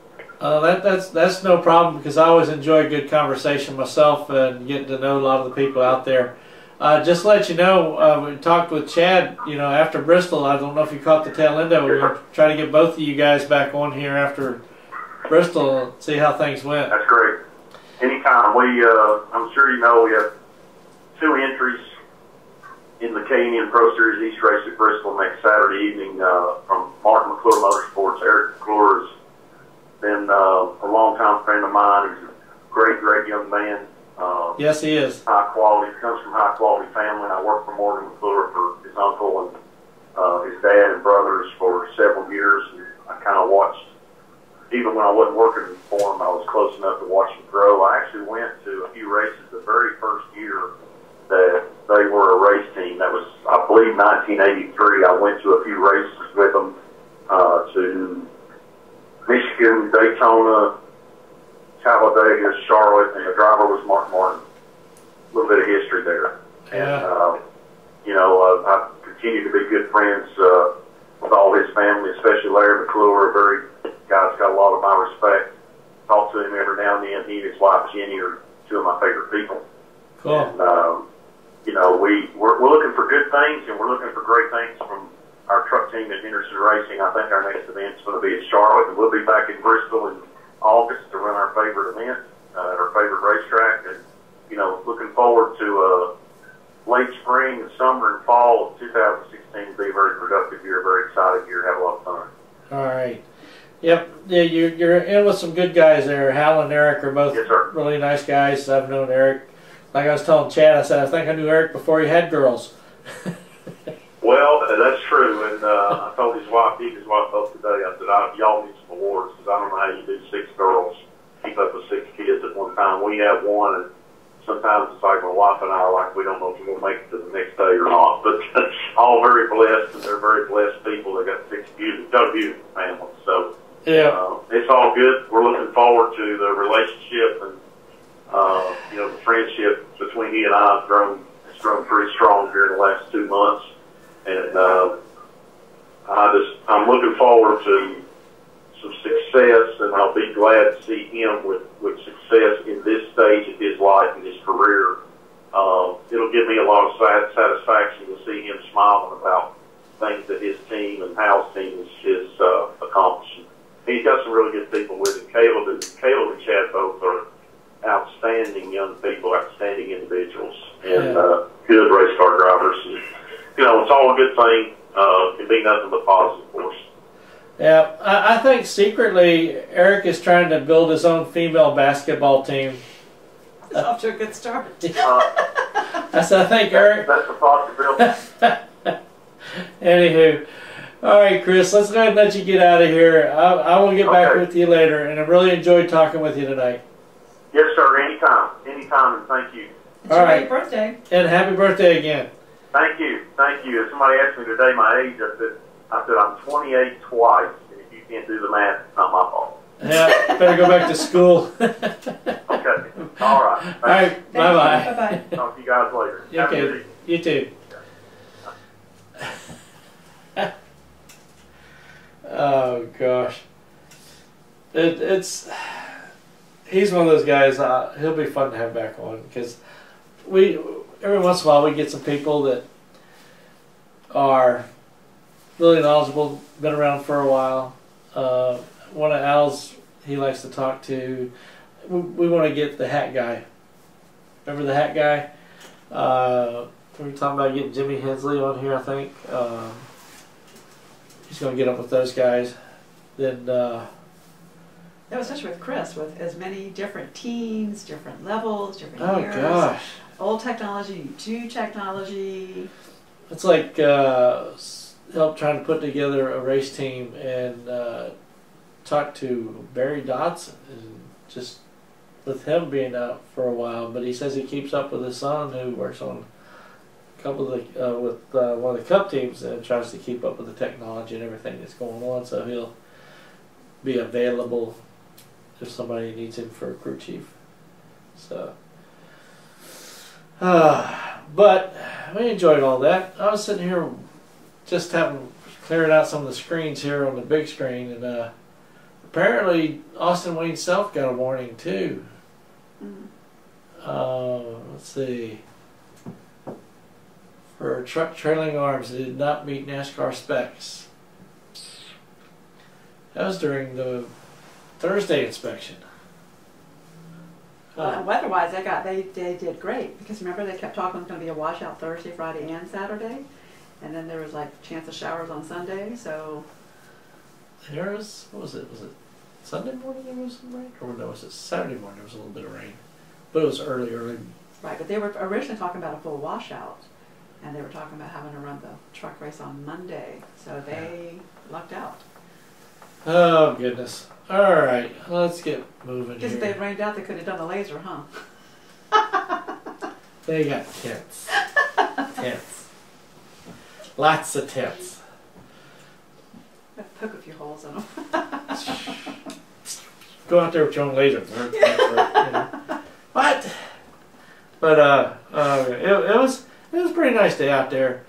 That's no problem, because I always enjoy a good conversation myself and getting to know a lot of the people out there. Just to let you know, we talked with Chad, you know, after Bristol. I don't know if you caught the tail end of it. We're going to try to get both of you guys back on here after Bristol and see how things went. That's great. Anytime. I'm sure you know, we have 2 entries in the K&N Pro Series East race at Bristol next Saturday evening from Martin McClure Motorsports. Eric McClure has been a longtime friend of mine. He's a great, great young man. Yes, he is. High quality. Comes from a high quality family. I worked for Morgan McClure, for his uncle and his dad and brothers for several years. And I kind of watched, even when I wasn't working for him, I was close enough to watch him grow. I actually went to a few races the very first year that they were a race team. That was, I believe, 1983. I went to a few races with them to Michigan, Daytona, Talladega, Charlotte, and the driver was Mark Martin. A little bit of history there. Yeah. And, you know, I continue to be good friends with all his family, especially Larry McClure, a very guy's got a lot of my respect. Talk to him every now and then. He and his wife, Jenny, are 2 of my favorite people. Cool. And, you know, we're looking for good things, and we're looking for great things from our truck team at Henderson Racing. I think our next event's going to be at Charlotte, and we'll be back in Bristol in August to run our favorite event at our favorite racetrack. And, you know, looking forward to late spring and summer and fall of 2016 will be a very productive year, very excited year, have a lot of fun. All right. Yep. Yeah, you're in with some good guys there. Hal and Eric are both really nice guys. I've known Eric. Like I was telling Chad, I said, I think I knew Eric before he had girls. Well, that's true, and I told his wife both today, I said, y'all need some awards, because I don't know how you do 6 girls, keep up with 6 kids at one time. We have one, and sometimes it's like my wife and I are like, we don't know if we're going to make it to the next day or not, but all very blessed, and they're very blessed people. They got 6 beautiful families, so yeah, it's all good. We're looking forward to the relationship, and The friendship between he and I has grown pretty strong here in the last 2 months, and I'm looking forward to some success, and I'll be glad to see him with success in this stage of his life and his career. It'll give me a lot of satisfaction to see him smiling about things that his team and Hal's team is accomplishing. He's got some really good people with him. Caleb and Chad both are outstanding young people, outstanding individuals, and good race car drivers. And, it's all a good thing. Can be nothing but positive for us. Yeah, I think secretly Eric is trying to build his own female basketball team. It's off to a good start. I think Eric. That's a possibility. Anywho, all right, Chris, let's go ahead and let you get out of here. I will get back with you later, and I really enjoyed talking with you tonight. Yes, sir. Anytime, and thank you. All right, Happy birthday, and happy birthday again. Thank you. If somebody asked me today my age, I said I'm 28 twice, and if you can't do the math, it's not my fault. Yeah, better go back to school. Okay. All right. All right. Bye-bye. Bye-bye. Talk to you guys later. Have a good Okay. evening. You too. Oh gosh, he's one of those guys. He'll be fun to have back on because every once in a while we get some people that are really knowledgeable, been around for a while. One of Al's he likes to talk to. We want to get the hat guy. Remember the hat guy? We were talking about getting Jimmy Hensley on here, I think. He's going to get up with those guys. Then That was such with Chris, with as many different teams, different levels, different years. Oh gosh, old technology, new technology. it's like help trying to put together a race team and talk to Barry Dodson, and just with him being out for a while. But he says he keeps up with his son, who works on a couple of the with one of the Cup teams, and tries to keep up with the technology and everything that's going on. So he'll be available if somebody needs him for a crew chief. So, but we enjoyed all that. I was sitting here just clearing out some of the screens here on the big screen, and apparently Austin Wayne Self got a warning too. Let's see. For truck trailing arms, it did not meet NASCAR specs. That was during the Thursday inspection. Weather-wise, they did great, because remember they kept talking it was going to be a washout Thursday, Friday, and Saturday, and then there was like a chance of showers on Sunday. So there was, what was it? Was it Sunday morning there was some rain, or no? Was it Saturday morning there was a little bit of rain? But it was early. Right, but they were originally talking about a full washout, and they were talking about having to run the truck race on Monday, so they lucked out. Oh goodness! All right, let's get moving Because here. if they had rained out, they could have done the laser, huh? They got tents. Tents. Lots of tents. Poke a few holes in them. Go out there with your own laser. You know. What? But it was a pretty nice day out there.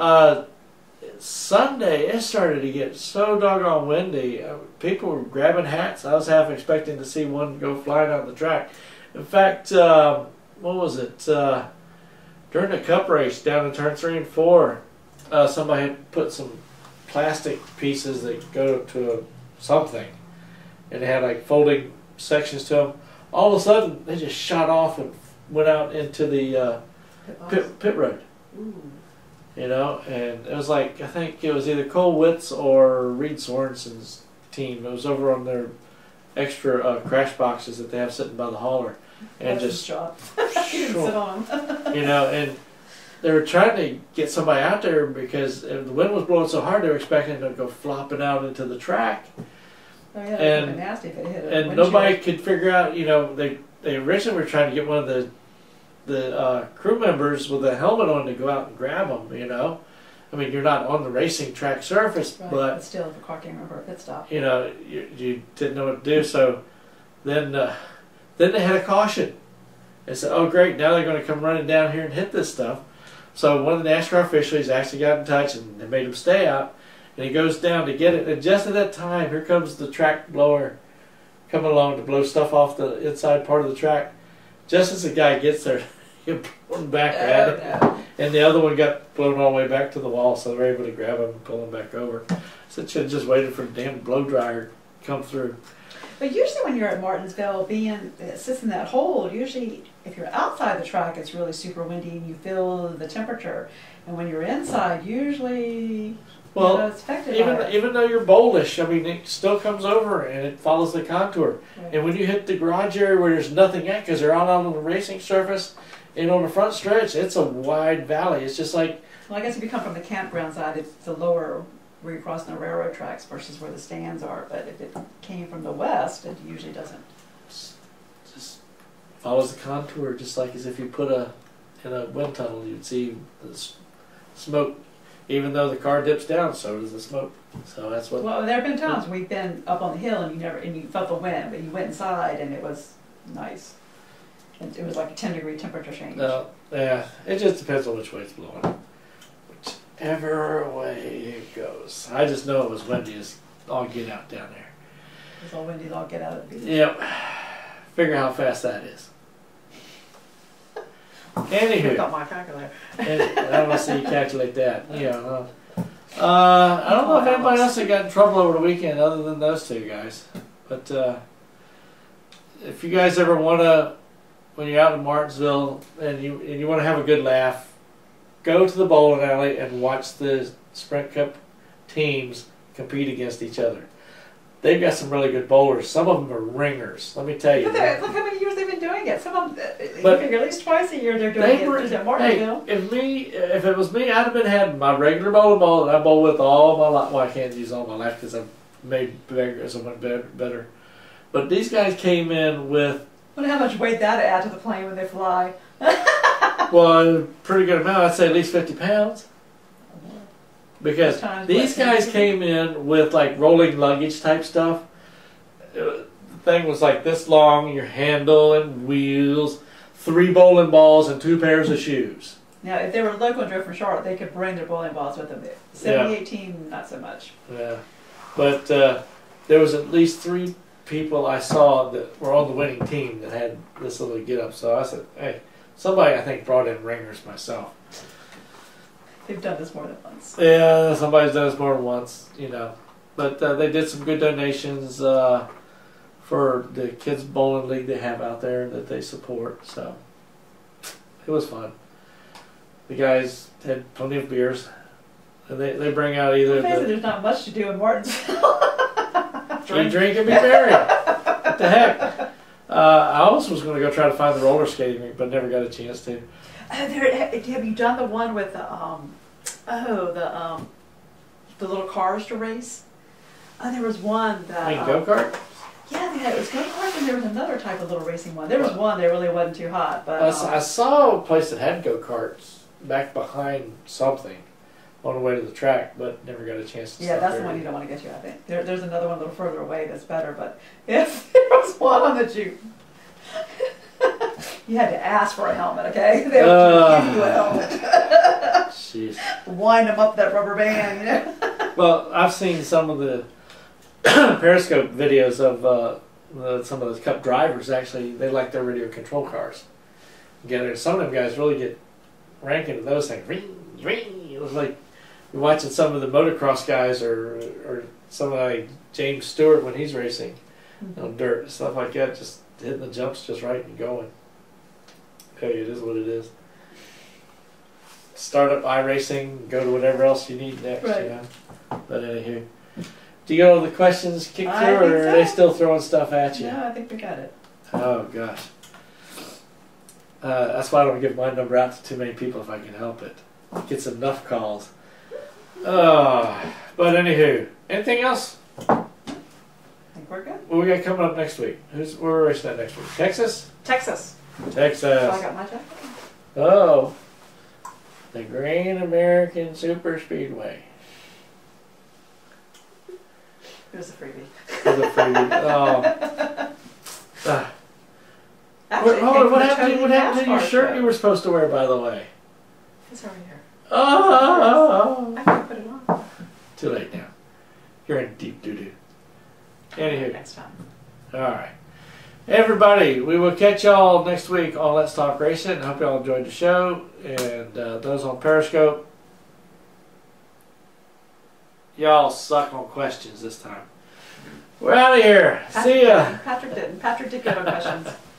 Sunday it started to get so doggone windy. People were grabbing hats. I was half expecting to see one go flying out the track. In fact, what was it? During the Cup race down in turn 3 and 4, somebody had put some plastic pieces that go to something, and they had like folding sections to them. All of a sudden, they just shot off and went out into the pit road. Ooh. You know, and it was like, I think it was either Cole Witz or Reed Sorensen's team. It was over on their extra crash boxes that they have sitting by the hauler, and That's just shot. He didn't sit on them. you know, and they were trying to get somebody out there because the wind was blowing so hard they were expecting it to go flopping out into the track. Oh yeah, that would have been nasty if it hit a And nobody could figure out, you know, they originally were trying to get one of the crew members with a helmet on to go out and grab them, you know. I mean, you're not on the racing track surface, right, but still, the car came over a pit stop. you know, you didn't know what to do. So then they had a caution. They said, oh great, now they're going to come running down here and hit this stuff. So one of the NASCAR officials actually got in touch and they made him stay out. And he goes down to get it. And just at that time, here comes the track blower coming along to blow stuff off the inside part of the track. Just as the guy gets there, he pulled back at it. And the other one got blown all the way back to the wall, so they were able to grab him and pull him back over. So they should have just waited for the damn blow dryer to come through. But usually when you're at Martinsville, it sits in that hole, usually if you're outside the track, it's really super windy and you feel the temperature. And when you're inside, usually it's affected by it. Even though you're boldish, I mean, it still comes over and it follows the contour. Right. And when you hit the garage area where there's nothing at, because they're out on the racing surface, and on the front stretch, it's a wide valley. It's just like... Well, I guess if you come from the campground side, it's the lower where you're crossing the railroad tracks versus where the stands are. But if it came from the west, it usually doesn't. Just follows the contour, just like as if you put in a wind tunnel, you'd see the smoke. Even though the car dips down, so does the smoke. So that's what. Well, there have been times we've been up on the hill and you felt the wind, but you went inside and it was nice. It was like a 10-degree temperature change. No, yeah, it just depends on which way it's blowing. Whichever way it goes. I just know it was windy as all get out down there. It was all windy as all get out of the beach. Yep. Figure how fast that is. Anywho. I got my calculator. I want to see you calculate that. Yeah. I don't know if anybody else had got in trouble over the weekend other than those two guys. But if you guys ever want to, when you're out in Martinsville and you want to have a good laugh, go to the bowling alley and watch the Sprint Cup teams compete against each other. They've got some really good bowlers. Some of them are ringers. Let me tell you. Look how many years they've been doing it. Some of them, you figure at least twice a year they're doing it at Martinsville. Hey, if it was me, I'd have been having my regular bowling ball that I bowl with all my life. Well, I can't use all my life because I've made bigger as I went better. But these guys came in with. I wonder how much weight that add to the plane when they fly. Well, a pretty good amount. I'd say at least 50 pounds. Because these guys came in with like rolling luggage type stuff. The thing was like this long, your handle and wheels, 3 bowling balls and 2 pairs of shoes. Now, if they were local and drove from Charlotte, they could bring their bowling balls with them. 70-18, not so much. Yeah. But there was at least 3 people I saw that were on the winning team that had this little get up. So I said, hey, somebody I think brought in ringers myself. They've done this more than once. Yeah, somebody's done this more than once, But they did some good donations for the kids bowling league they have out there that they support. So it was fun. The guys had plenty of beers. And they bring out either there's not much to do in Martinsville. Eat, drink, and be merry. What the heck? I also was going to go try to find the roller skating rink, but never got a chance to. Have you done the one with the little cars to race? There was one that. You mean go-kart? Yeah, it was go-kart, and there was another type of little racing one. There was one that really wasn't too hot, but I saw a place that had go-karts back behind something on the way to the track, but never got a chance to. Yeah, that's the one you don't want to get to. I think there's another one a little further away that's better, but if there was one on the Jeep. You had to ask for a helmet, okay? They would give you a helmet. Jeez. Wind them up that rubber band, Well, I've seen some of the Periscope videos of some of the Cup drivers. Actually, they like their radio control cars. Some of them guys really get rank into those things. Ring, ring. It was like you're watching some of the motocross guys or somebody like James Stewart when he's racing on dirt and stuff like that, just hitting the jumps just right and going. Hey, it is what it is. Start up iRacing, go to whatever else you need next, right. But anywho. Do you got all the questions kicked through, or are they still throwing stuff at you? No, I think we got it. Oh, gosh. That's why I don't give my number out to too many people if I can help it. It gets enough calls. But anywho, anything else? I think we're good. What we got coming up next week? Where are we racing at next week? Texas? Texas. Texas. So I got my jacket. Oh. The Great American Super Speedway. It was a freebie. It was a freebie. Oh. After actually Hold on, what happened to your NASCAR shirt show. you were supposed to wear, by the way? It's over here. Oh, I can put it on too late now. You're in deep doo-doo. Anywho, next time. all right. Everybody, we will catch y'all next week on Let's Talk Racing. I hope y'all enjoyed the show. And those on Periscope, y'all suck on questions this time. We're out of here. See ya. Patrick didn't. Patrick did good on questions.